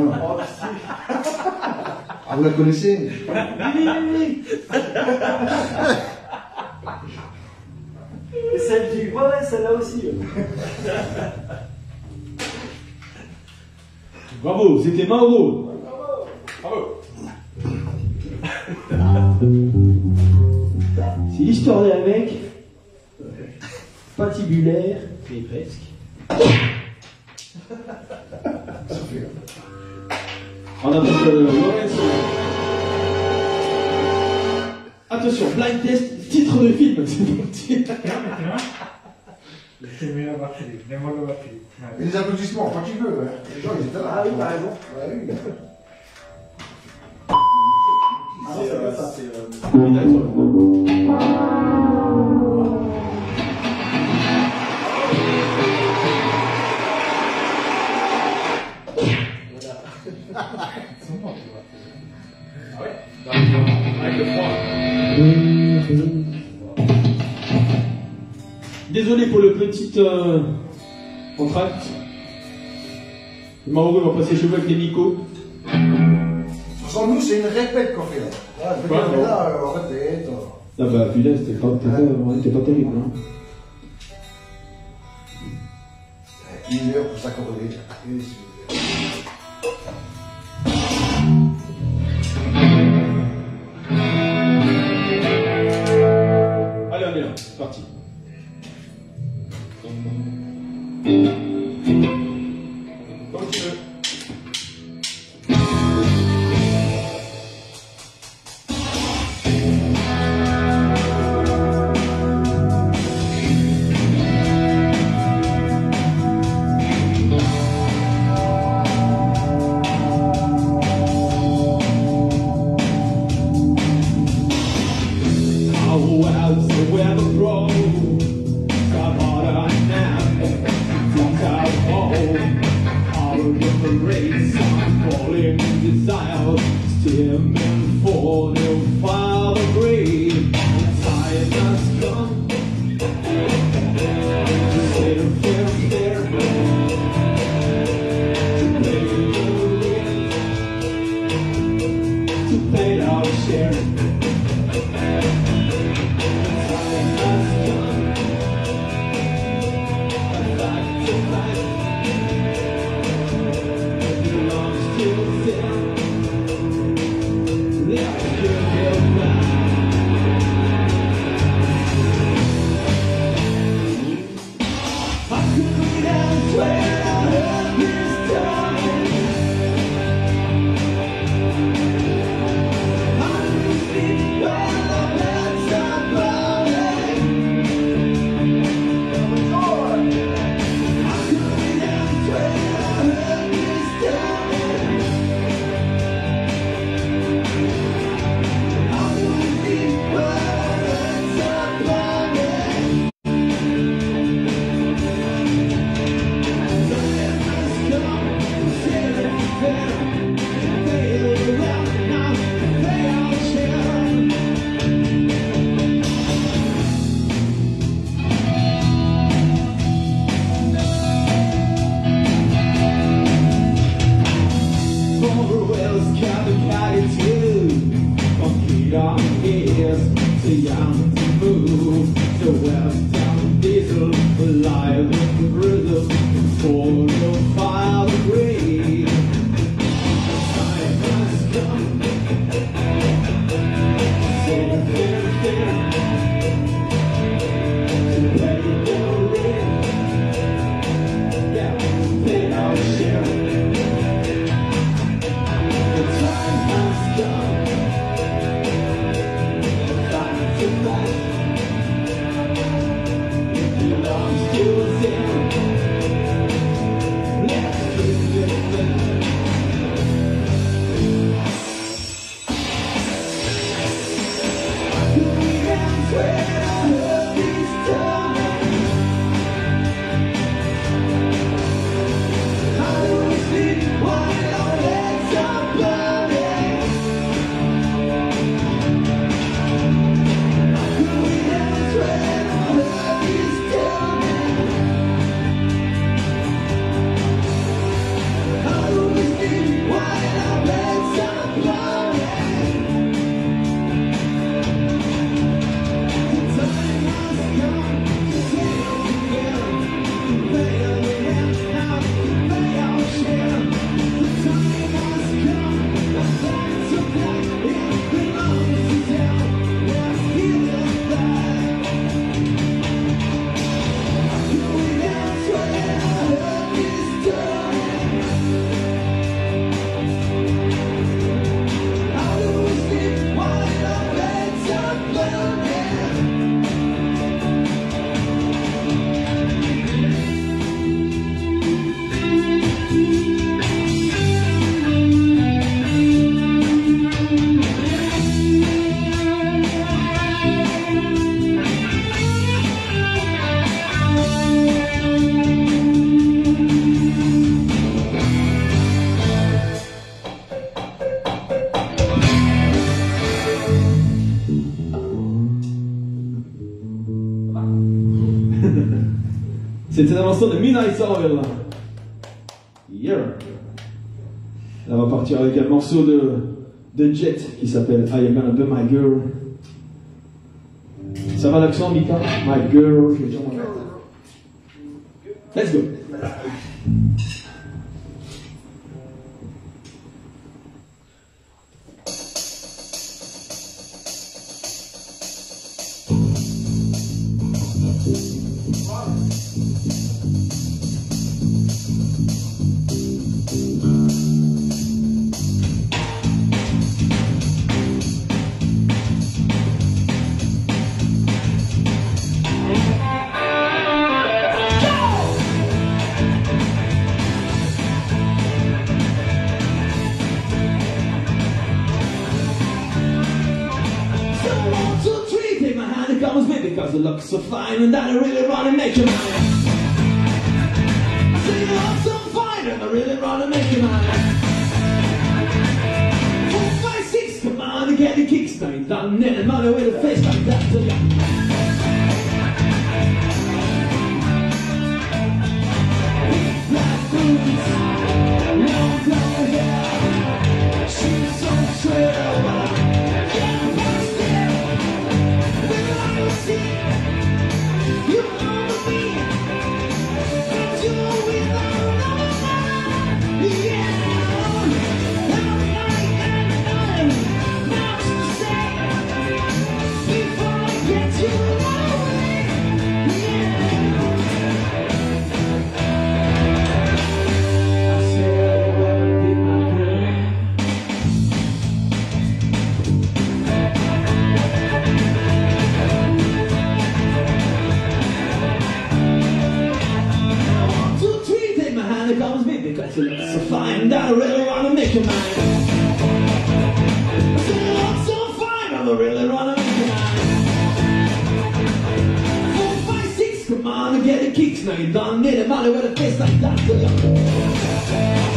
Ah, vous la connaissez? Et celle du... Ouais, celle-là aussi. Bravo, c'était Mauro. Bravo. C'est l'histoire d'un mec patibulaire, mais presque. On a donc Lorenzo. Attention, blind test, titre de film, c'est parti. Maintenant, j'ai terminé la partie. Donne-moi la partie. Et les applaudissements, quand tu veux. Hein. Les gens, ils étaient là. Ah oui, par exemple. Ouais, oui. Désolé pour le petit entracte. Mauro va passer chez vous avec les micos. De toute façon, nous, c'est une répète qu'on fait là. Voilà, je veux dire, mais là, on répète. Ah bah putain, on était pas terrible. Hein. 1 heure pour s'accorder. Allez, on est là, c'est parti. Comme tu veux. C'était un instant de Midnight Oil. Yeah. Là, on va partir avec un morceau de Jet qui s'appelle I Am Gonna Be My Girl. Ça va l'accent, Mika? My girl, je vais dire mon nom. Let's go. Because you look so fine and I really wanna make you mine. I say you look so fine and I really wanna make you mine. 4, 5, 6, come on and get the kicks now. You done it, money with a face like that to you. Black boots, long blonde hair, she's so swell. Because you look so fine and I really wanna make you mine. I said you look so fine and I really wanna make you mine. 4, 5, 6, come on and get the kicks now. You don't need a money with a face like that to you.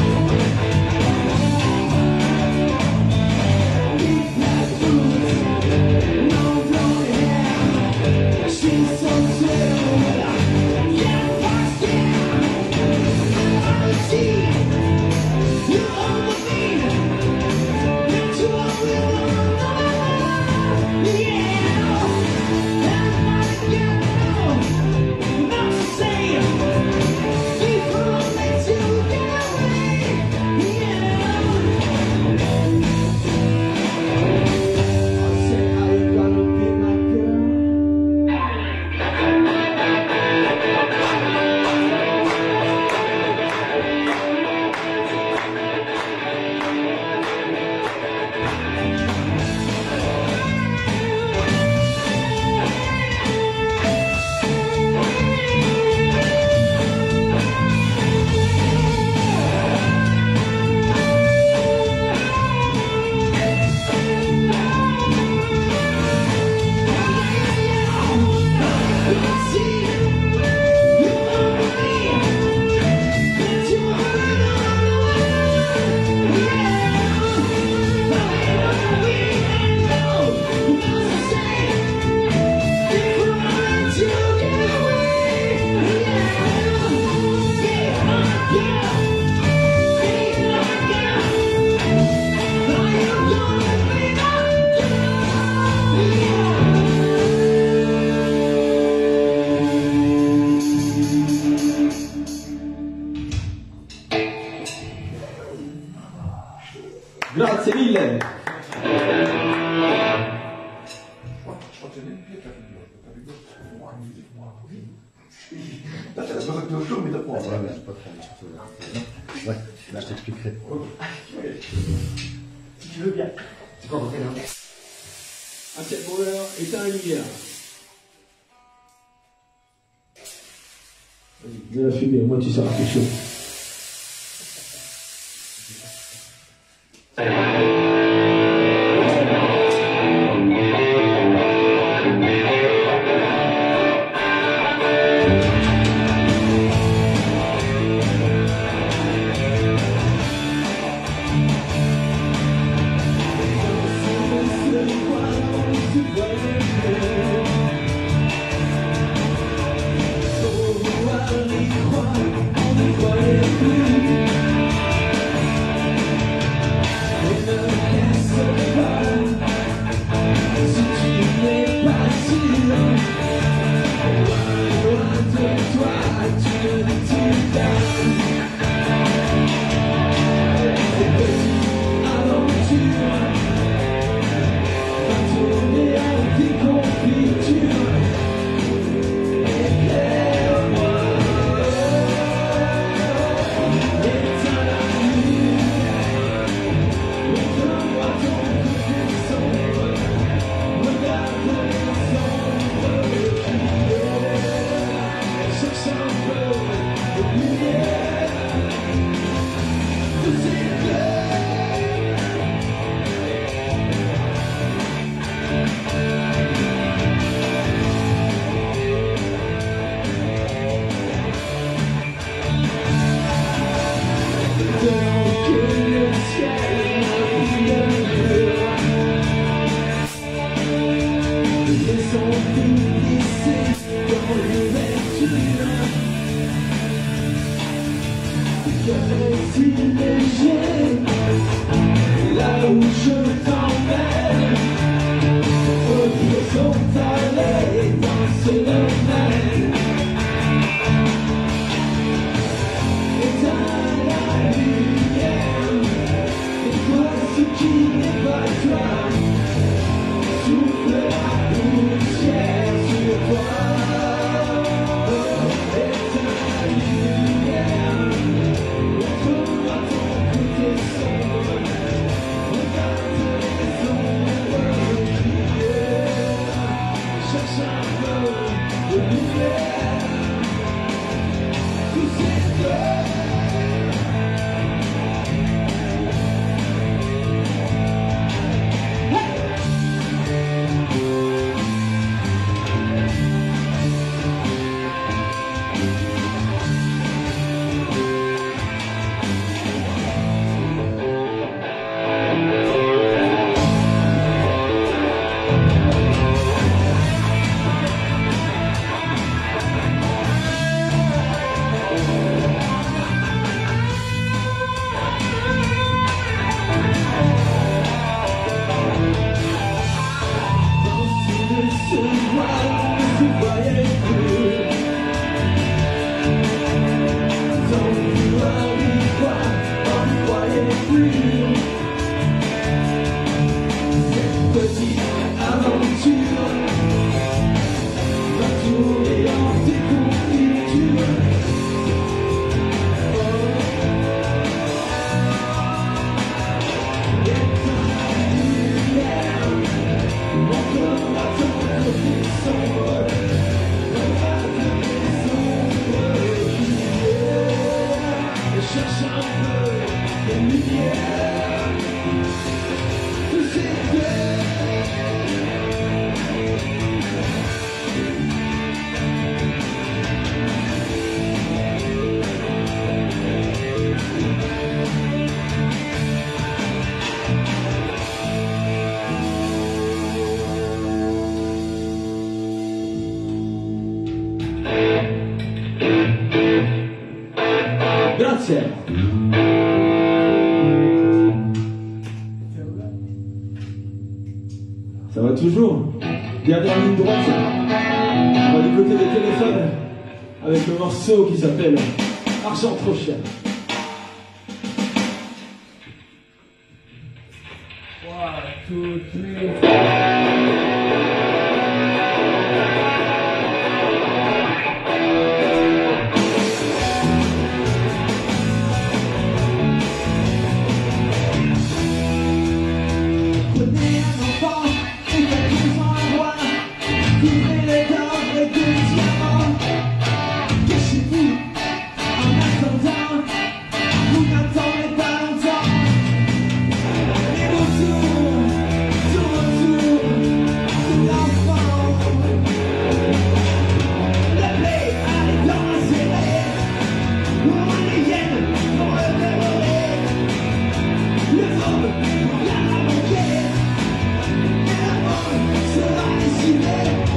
Grazie mille. Là, t'as besoin de l'eau chaude, mais t'as pas. Ouais, mais c'est pas très. Ouais, là je t'expliquerai. Si tu veux bien. C'est quoi votre nom? Asset Moller, éteins la lumière. Vas-y, mets la fumée, au moins tu seras quelque chose. So léger. Là où je t'emmène, autres sont allés dans ce domaine. Éteins la lumière, et toi ce qui n'est pas toi, souffle la poussière sur toi. Éteins la lumière, retrouve-moi ton côté sombre, regarde les ombres briller, cherche un peu de lumière. Tous ces deux. Grazie. Ça va toujours. Dernière ligne droite. On va du côté des téléphones avec le morceau qui s'appelle Argent trop cher. Prenez un enfant et faites-en un roi. Couvrez-le d'or et de diamants. Cachez-vous en attendant. Vous n'attendez pas longtemps. Et retour de l'enfant. La plaie allait dans la serrée. Pour les hyènes, pour le dévorer. Le monde la manquer. Sera lessivé,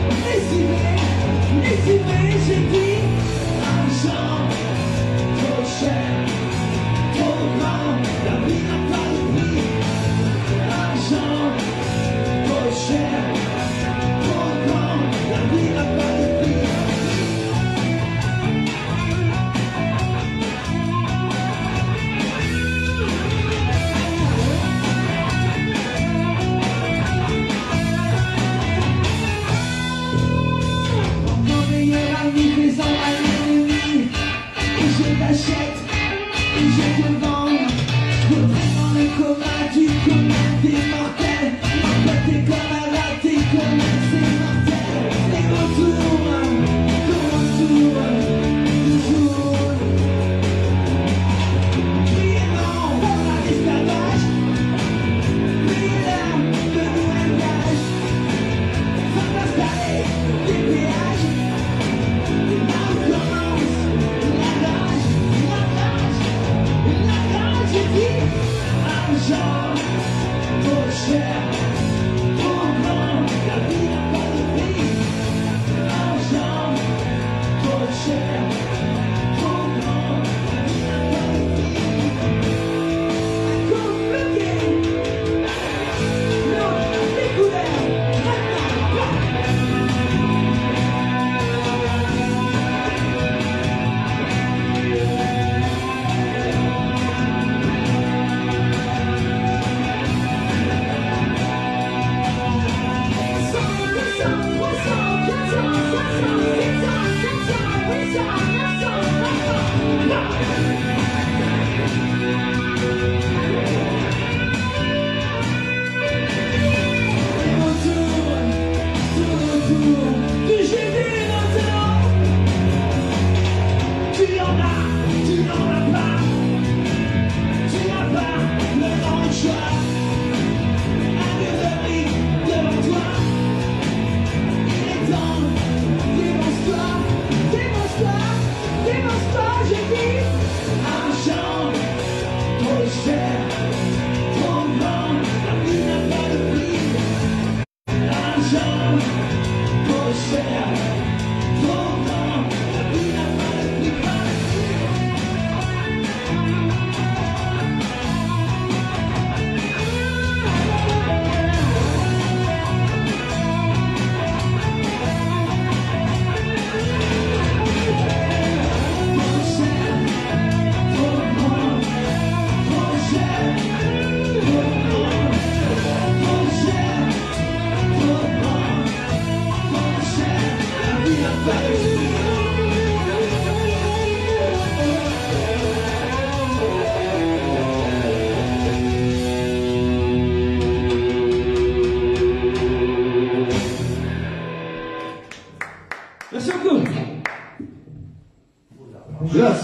j'ai dit. Argent, trop cher, trop grand, la vie n'a pas de prix. Argent, trop cher, trop grand, la vie n'a pas de prix. Fais-en un ennemi, et je t'achète, et je te vends. Faudrait dans le coma du commun des mortels. Ma pote est comme un rat, t'es comme un c'est mortel. Et retourne, toujours. Criez non pour l'esclavage, criez là de nouvelles gages. Faut installer des péages. Argent, trop cher, trop grand, la vie n'a pas de prix. Argent, trop cher, trop grand, la vie n'a pas de prix.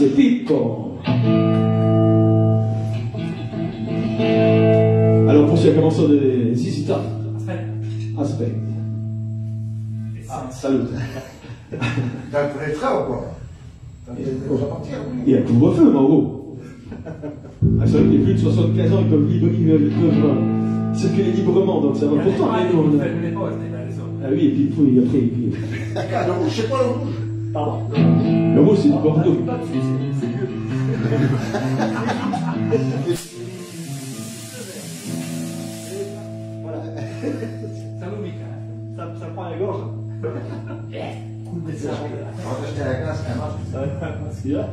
c'est Pippo. Alors pour ceux qui commencent de ZZ Top. Aspect. Ah, salut. T'as un peu d'extra ou quoi? T'as déjà partir? Il y a un couvre-feu, Margot. Ah, c'est vrai que les plus de 75 ans, ils peuvent circuler librement, donc ça va pourtant. Ah oui, et puis après. Le rouge, c'est quoi le rouge? Pardon? Le rouge, c'est le Bordeaux. Ça prend la gorge. J'étais à la classe, ça marche. C'est bien.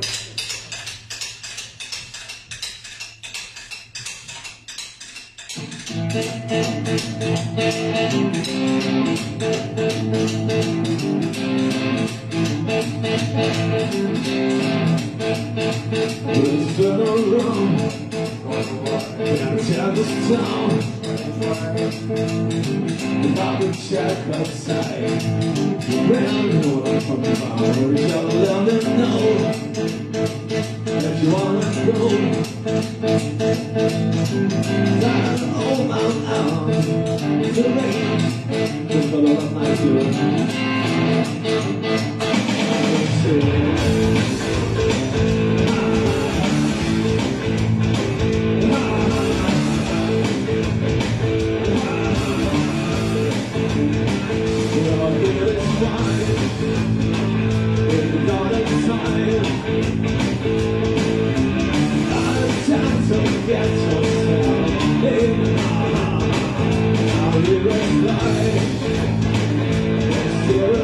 Check outside. From the bar, let them know if you wanna go. Oh my God, the rain, the color of my blood. Get yourself,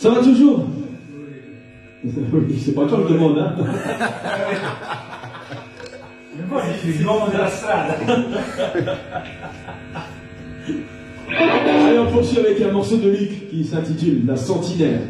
Ça va toujours? Oui, c'est pas toi le demande, hein? E poi dici l'uomo della strada. Allez, on poursuit avec un morceau de Luc qui s'intitule La Sentinelle.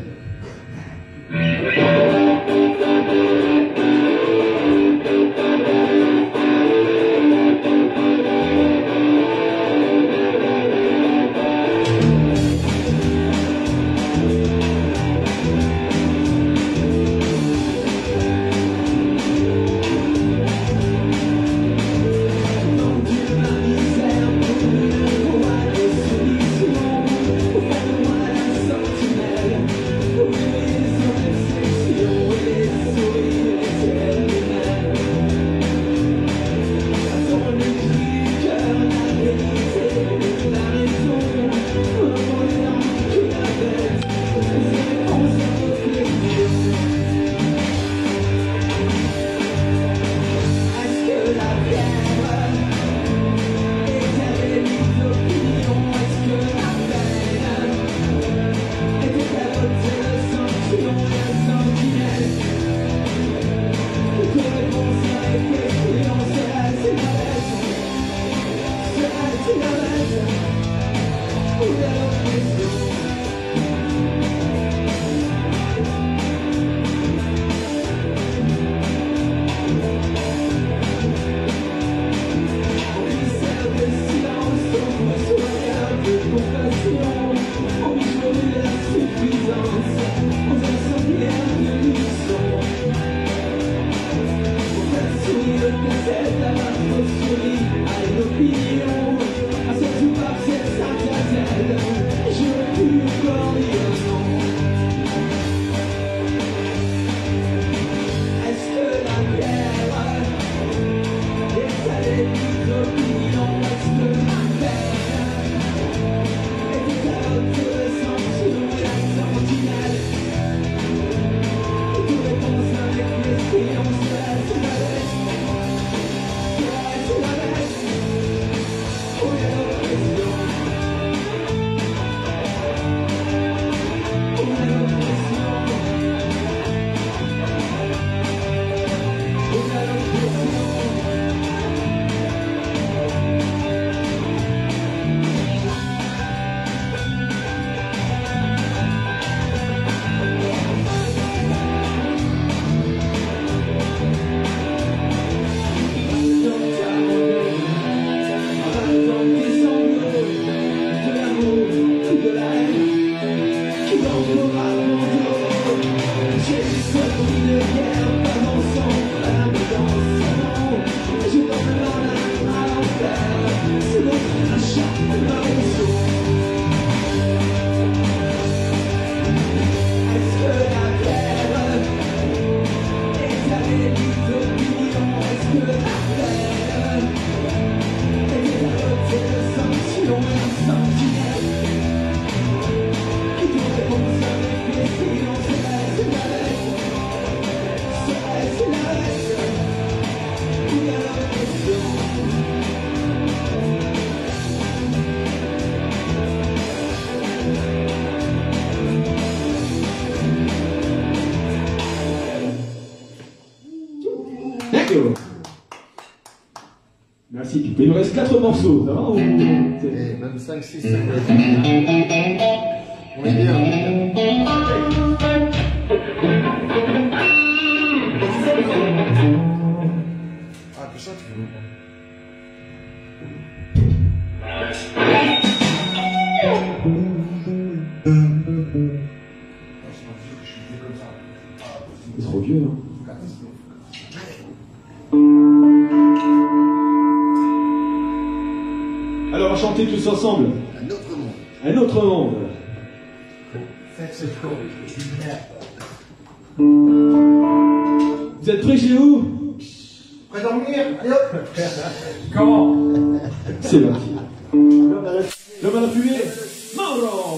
Merci Pipo. Il nous reste 4 morceaux, ça va ou... Et même 5, 6, 7. On est bien, on est bien. Ah, que ça, tu veux pas. C'est trop vieux, hein. Alors, on va chanter tous ensemble. Un autre monde. Un autre monde. Vous êtes prêts chez vous? Prêt à dormir? Allez hop! Comment? C'est parti. L'homme à la fumée, Mauro!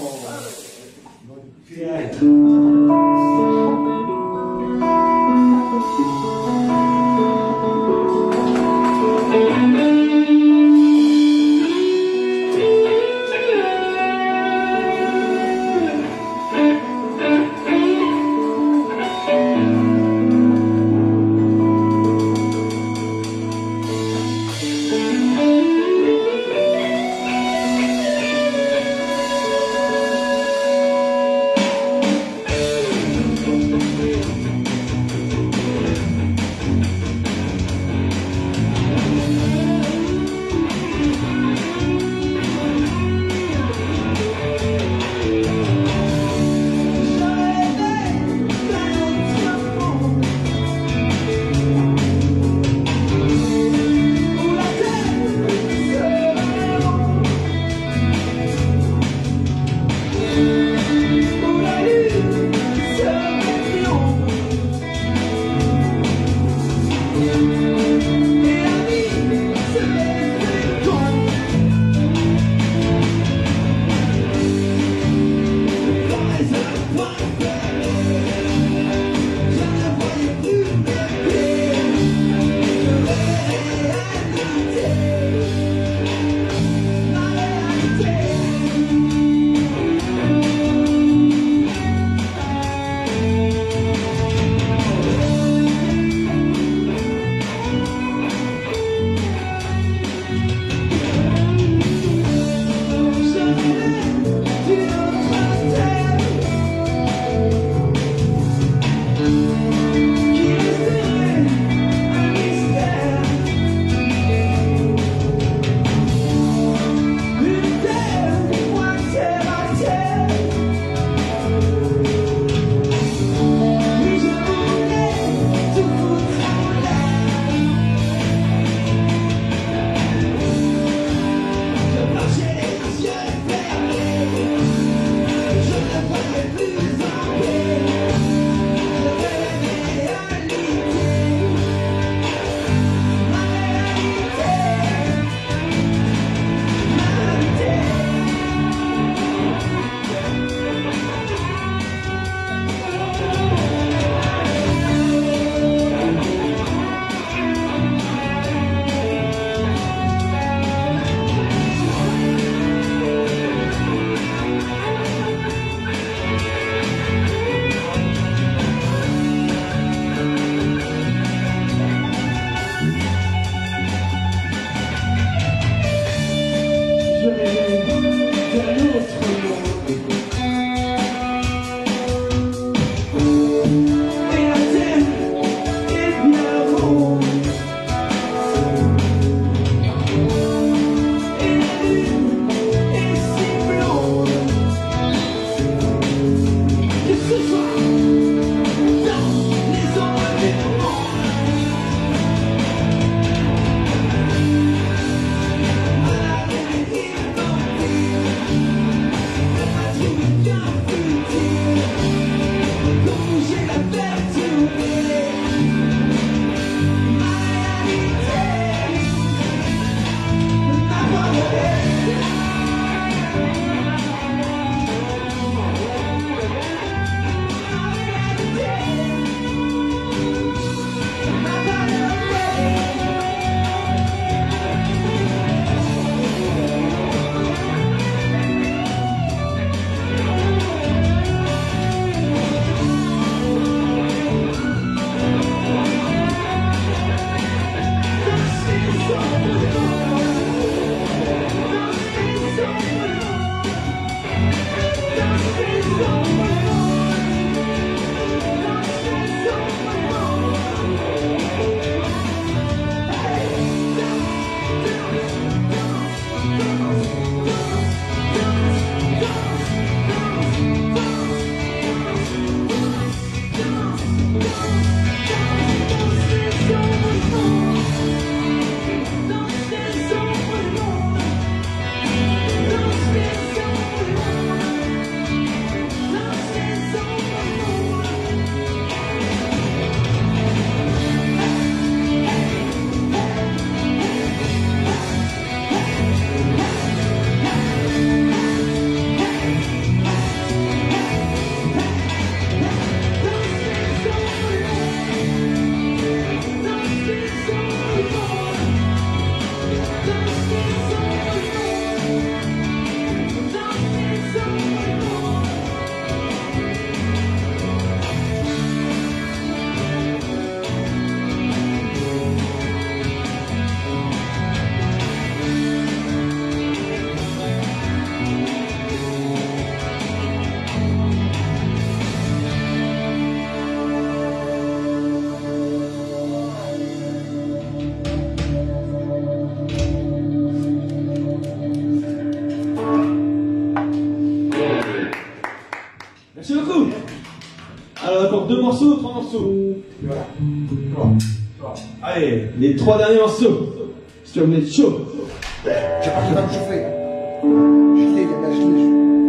encore 2 morceaux, 3 morceaux. Et voilà. Allez, les 3 derniers morceaux. Si vous êtes chaud. J'ai pas qu'il va me chauffer. J'essaie d'imaginer.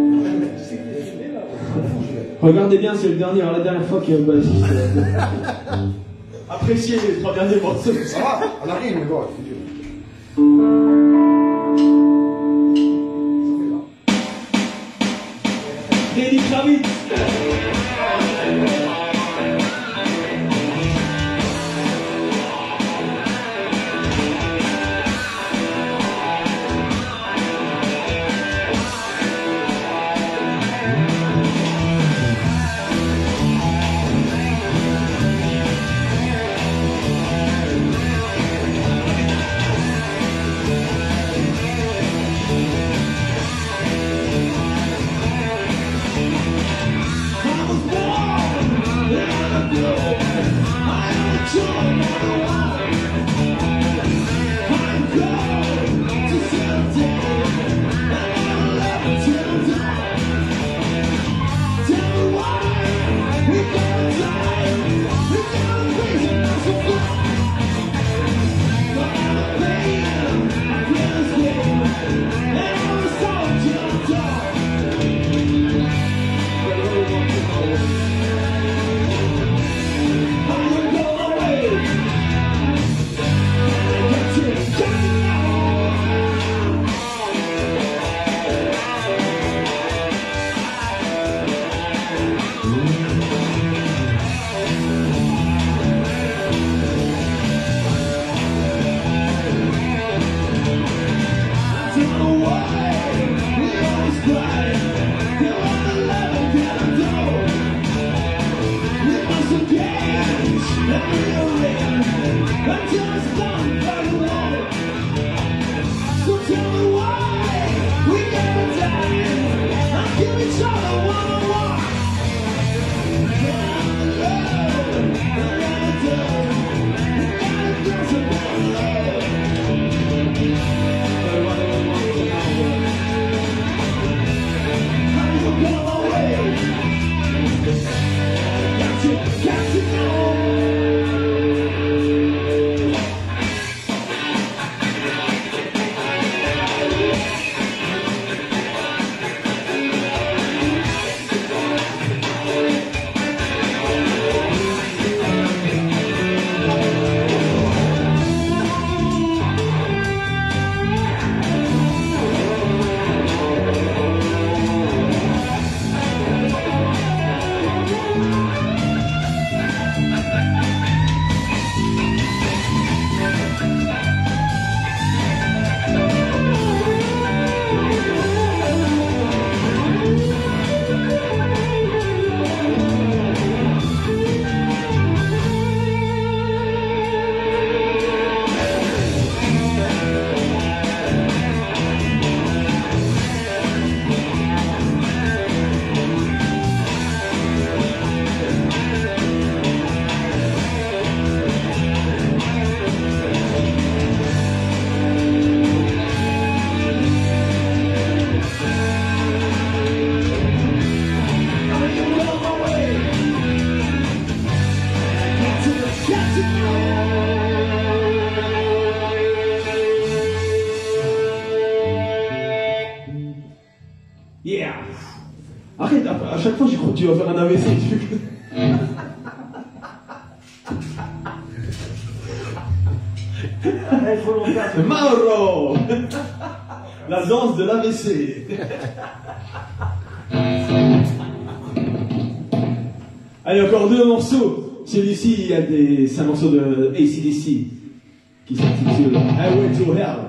Regardez bien, c'est le dernier. Alors, la dernière fois qu'il y a un bassiste. Appréciez les 3 derniers morceaux. Ça va, on arrive, mais bon, c'est dur. Lenny Kravitz. Yeah. Arrête, à chaque fois j'ai cru que tu vas faire un AVC. Mauro. La danse de l'AVC. Allez, encore 2 morceaux. Celui-ci, c'est un morceau de AC/DC qui s'intitule Highway to Hell.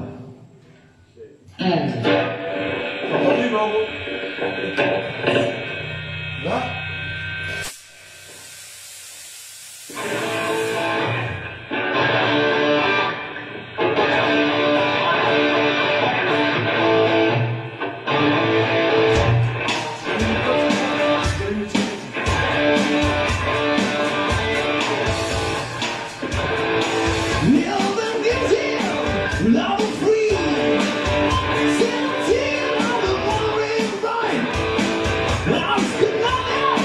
Là, Love free, 17 on the morning ride. Lost another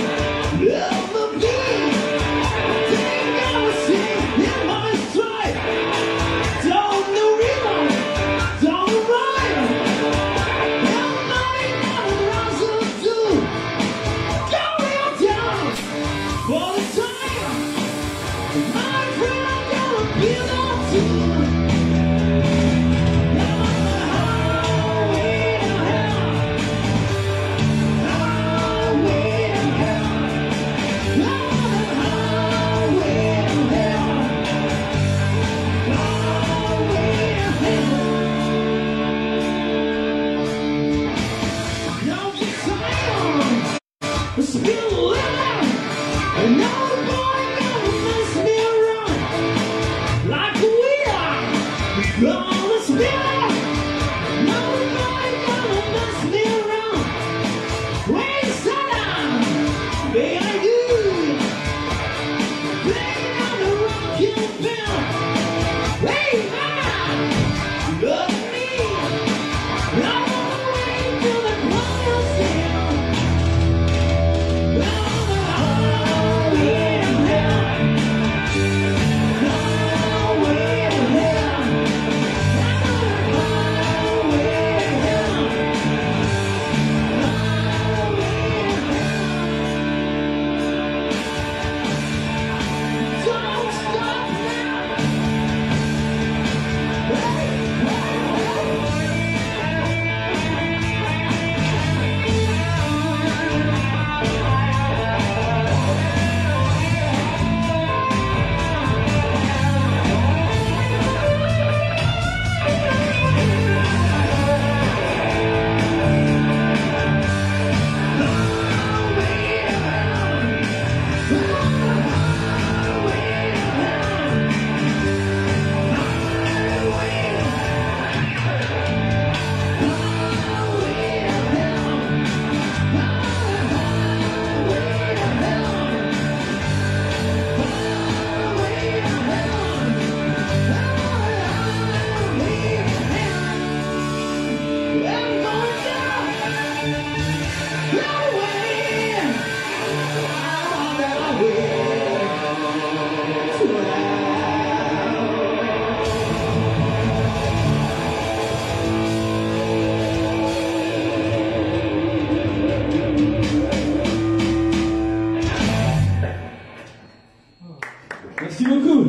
Merci beaucoup.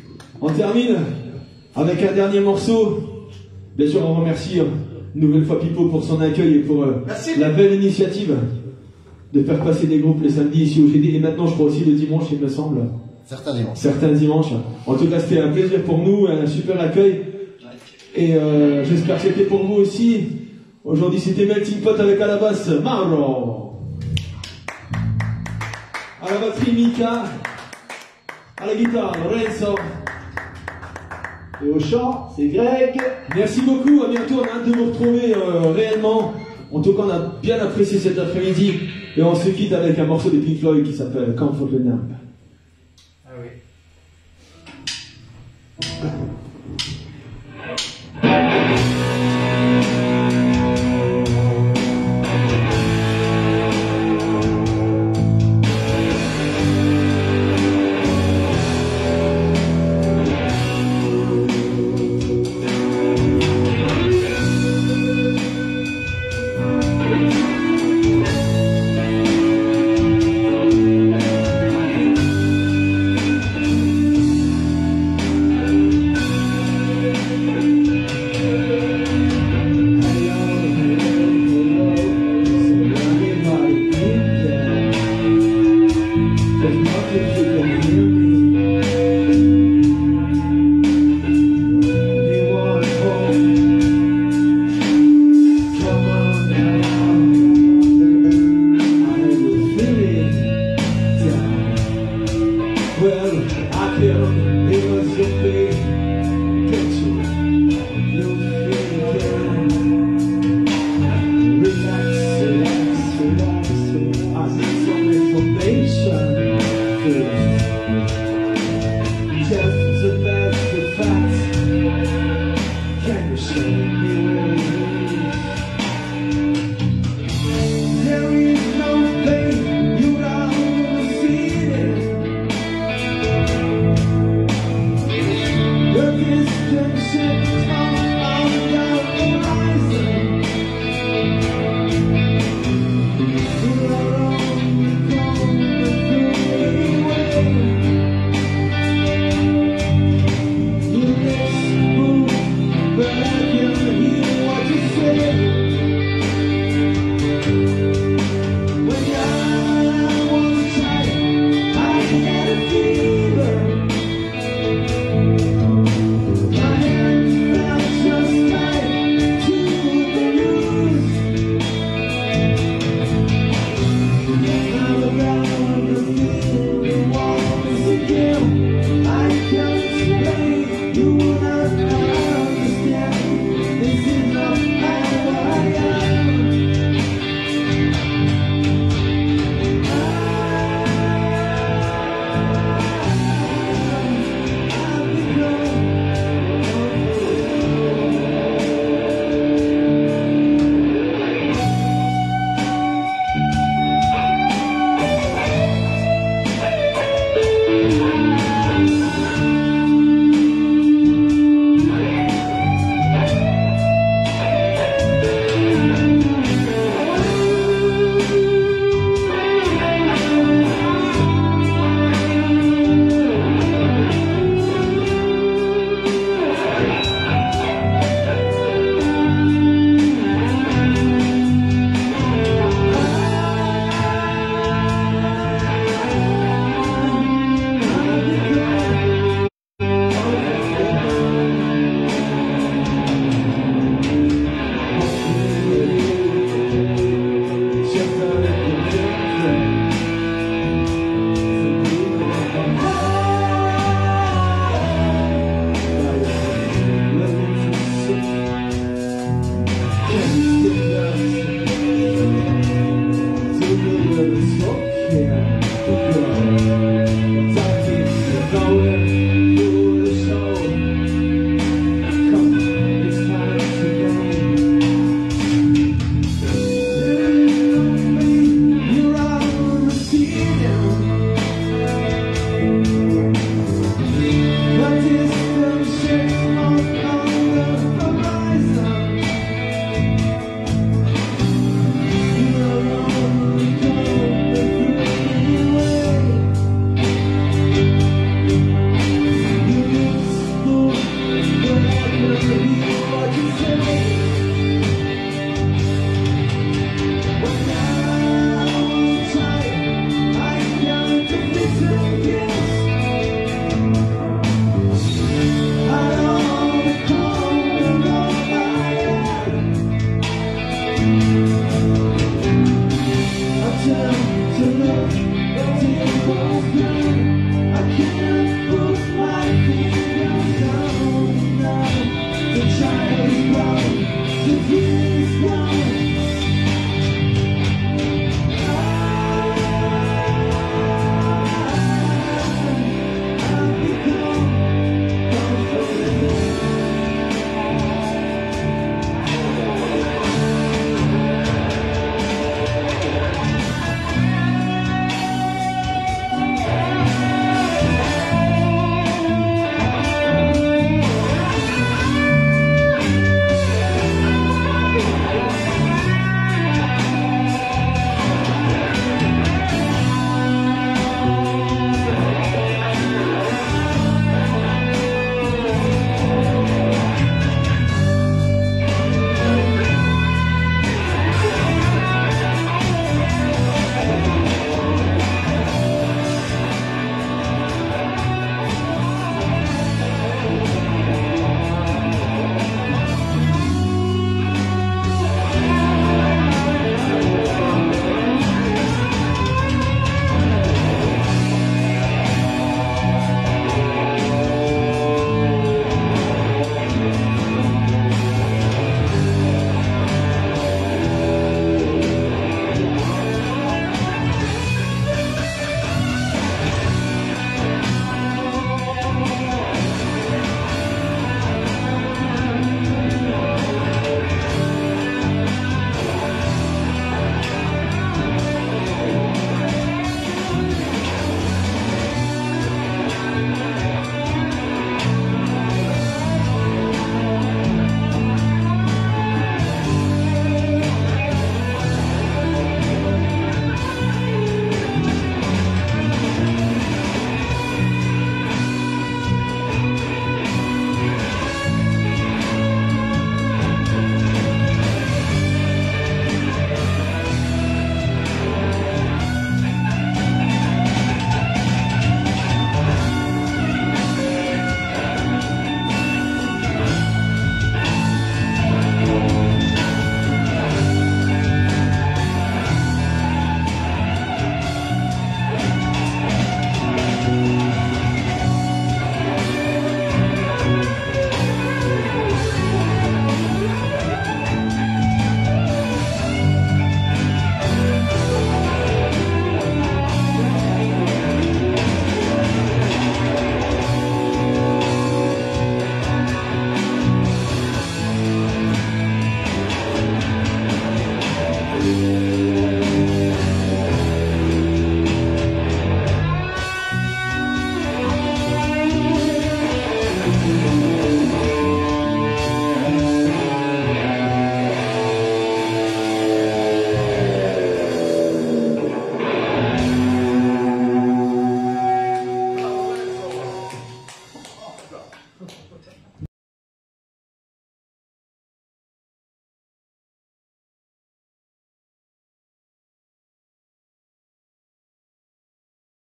On termine avec un dernier morceau. Bien sûr, on remercie une nouvelle fois Pipo pour son accueil et pour la belle initiative de faire passer des groupes les samedis ici au GD. Et maintenant, je crois aussi le dimanche, il me semble. Certains dimanches. Certains dimanches. En tout cas, c'était un plaisir pour nous, un super accueil. Et j'espère que c'était pour vous aussi. Aujourd'hui, c'était Melting Pot avec à la basse Mauro. À la batterie Mika. À la guitare Renzo. Et au chant, c'est Greg. Merci beaucoup, à bientôt. On a hâte de vous retrouver réellement. En tout cas, on a bien apprécié cet après-midi. Et on se quitte avec un morceau de Pink Floyd qui s'appelle Comfort the Numb. Ah oui. Relax, I need some information.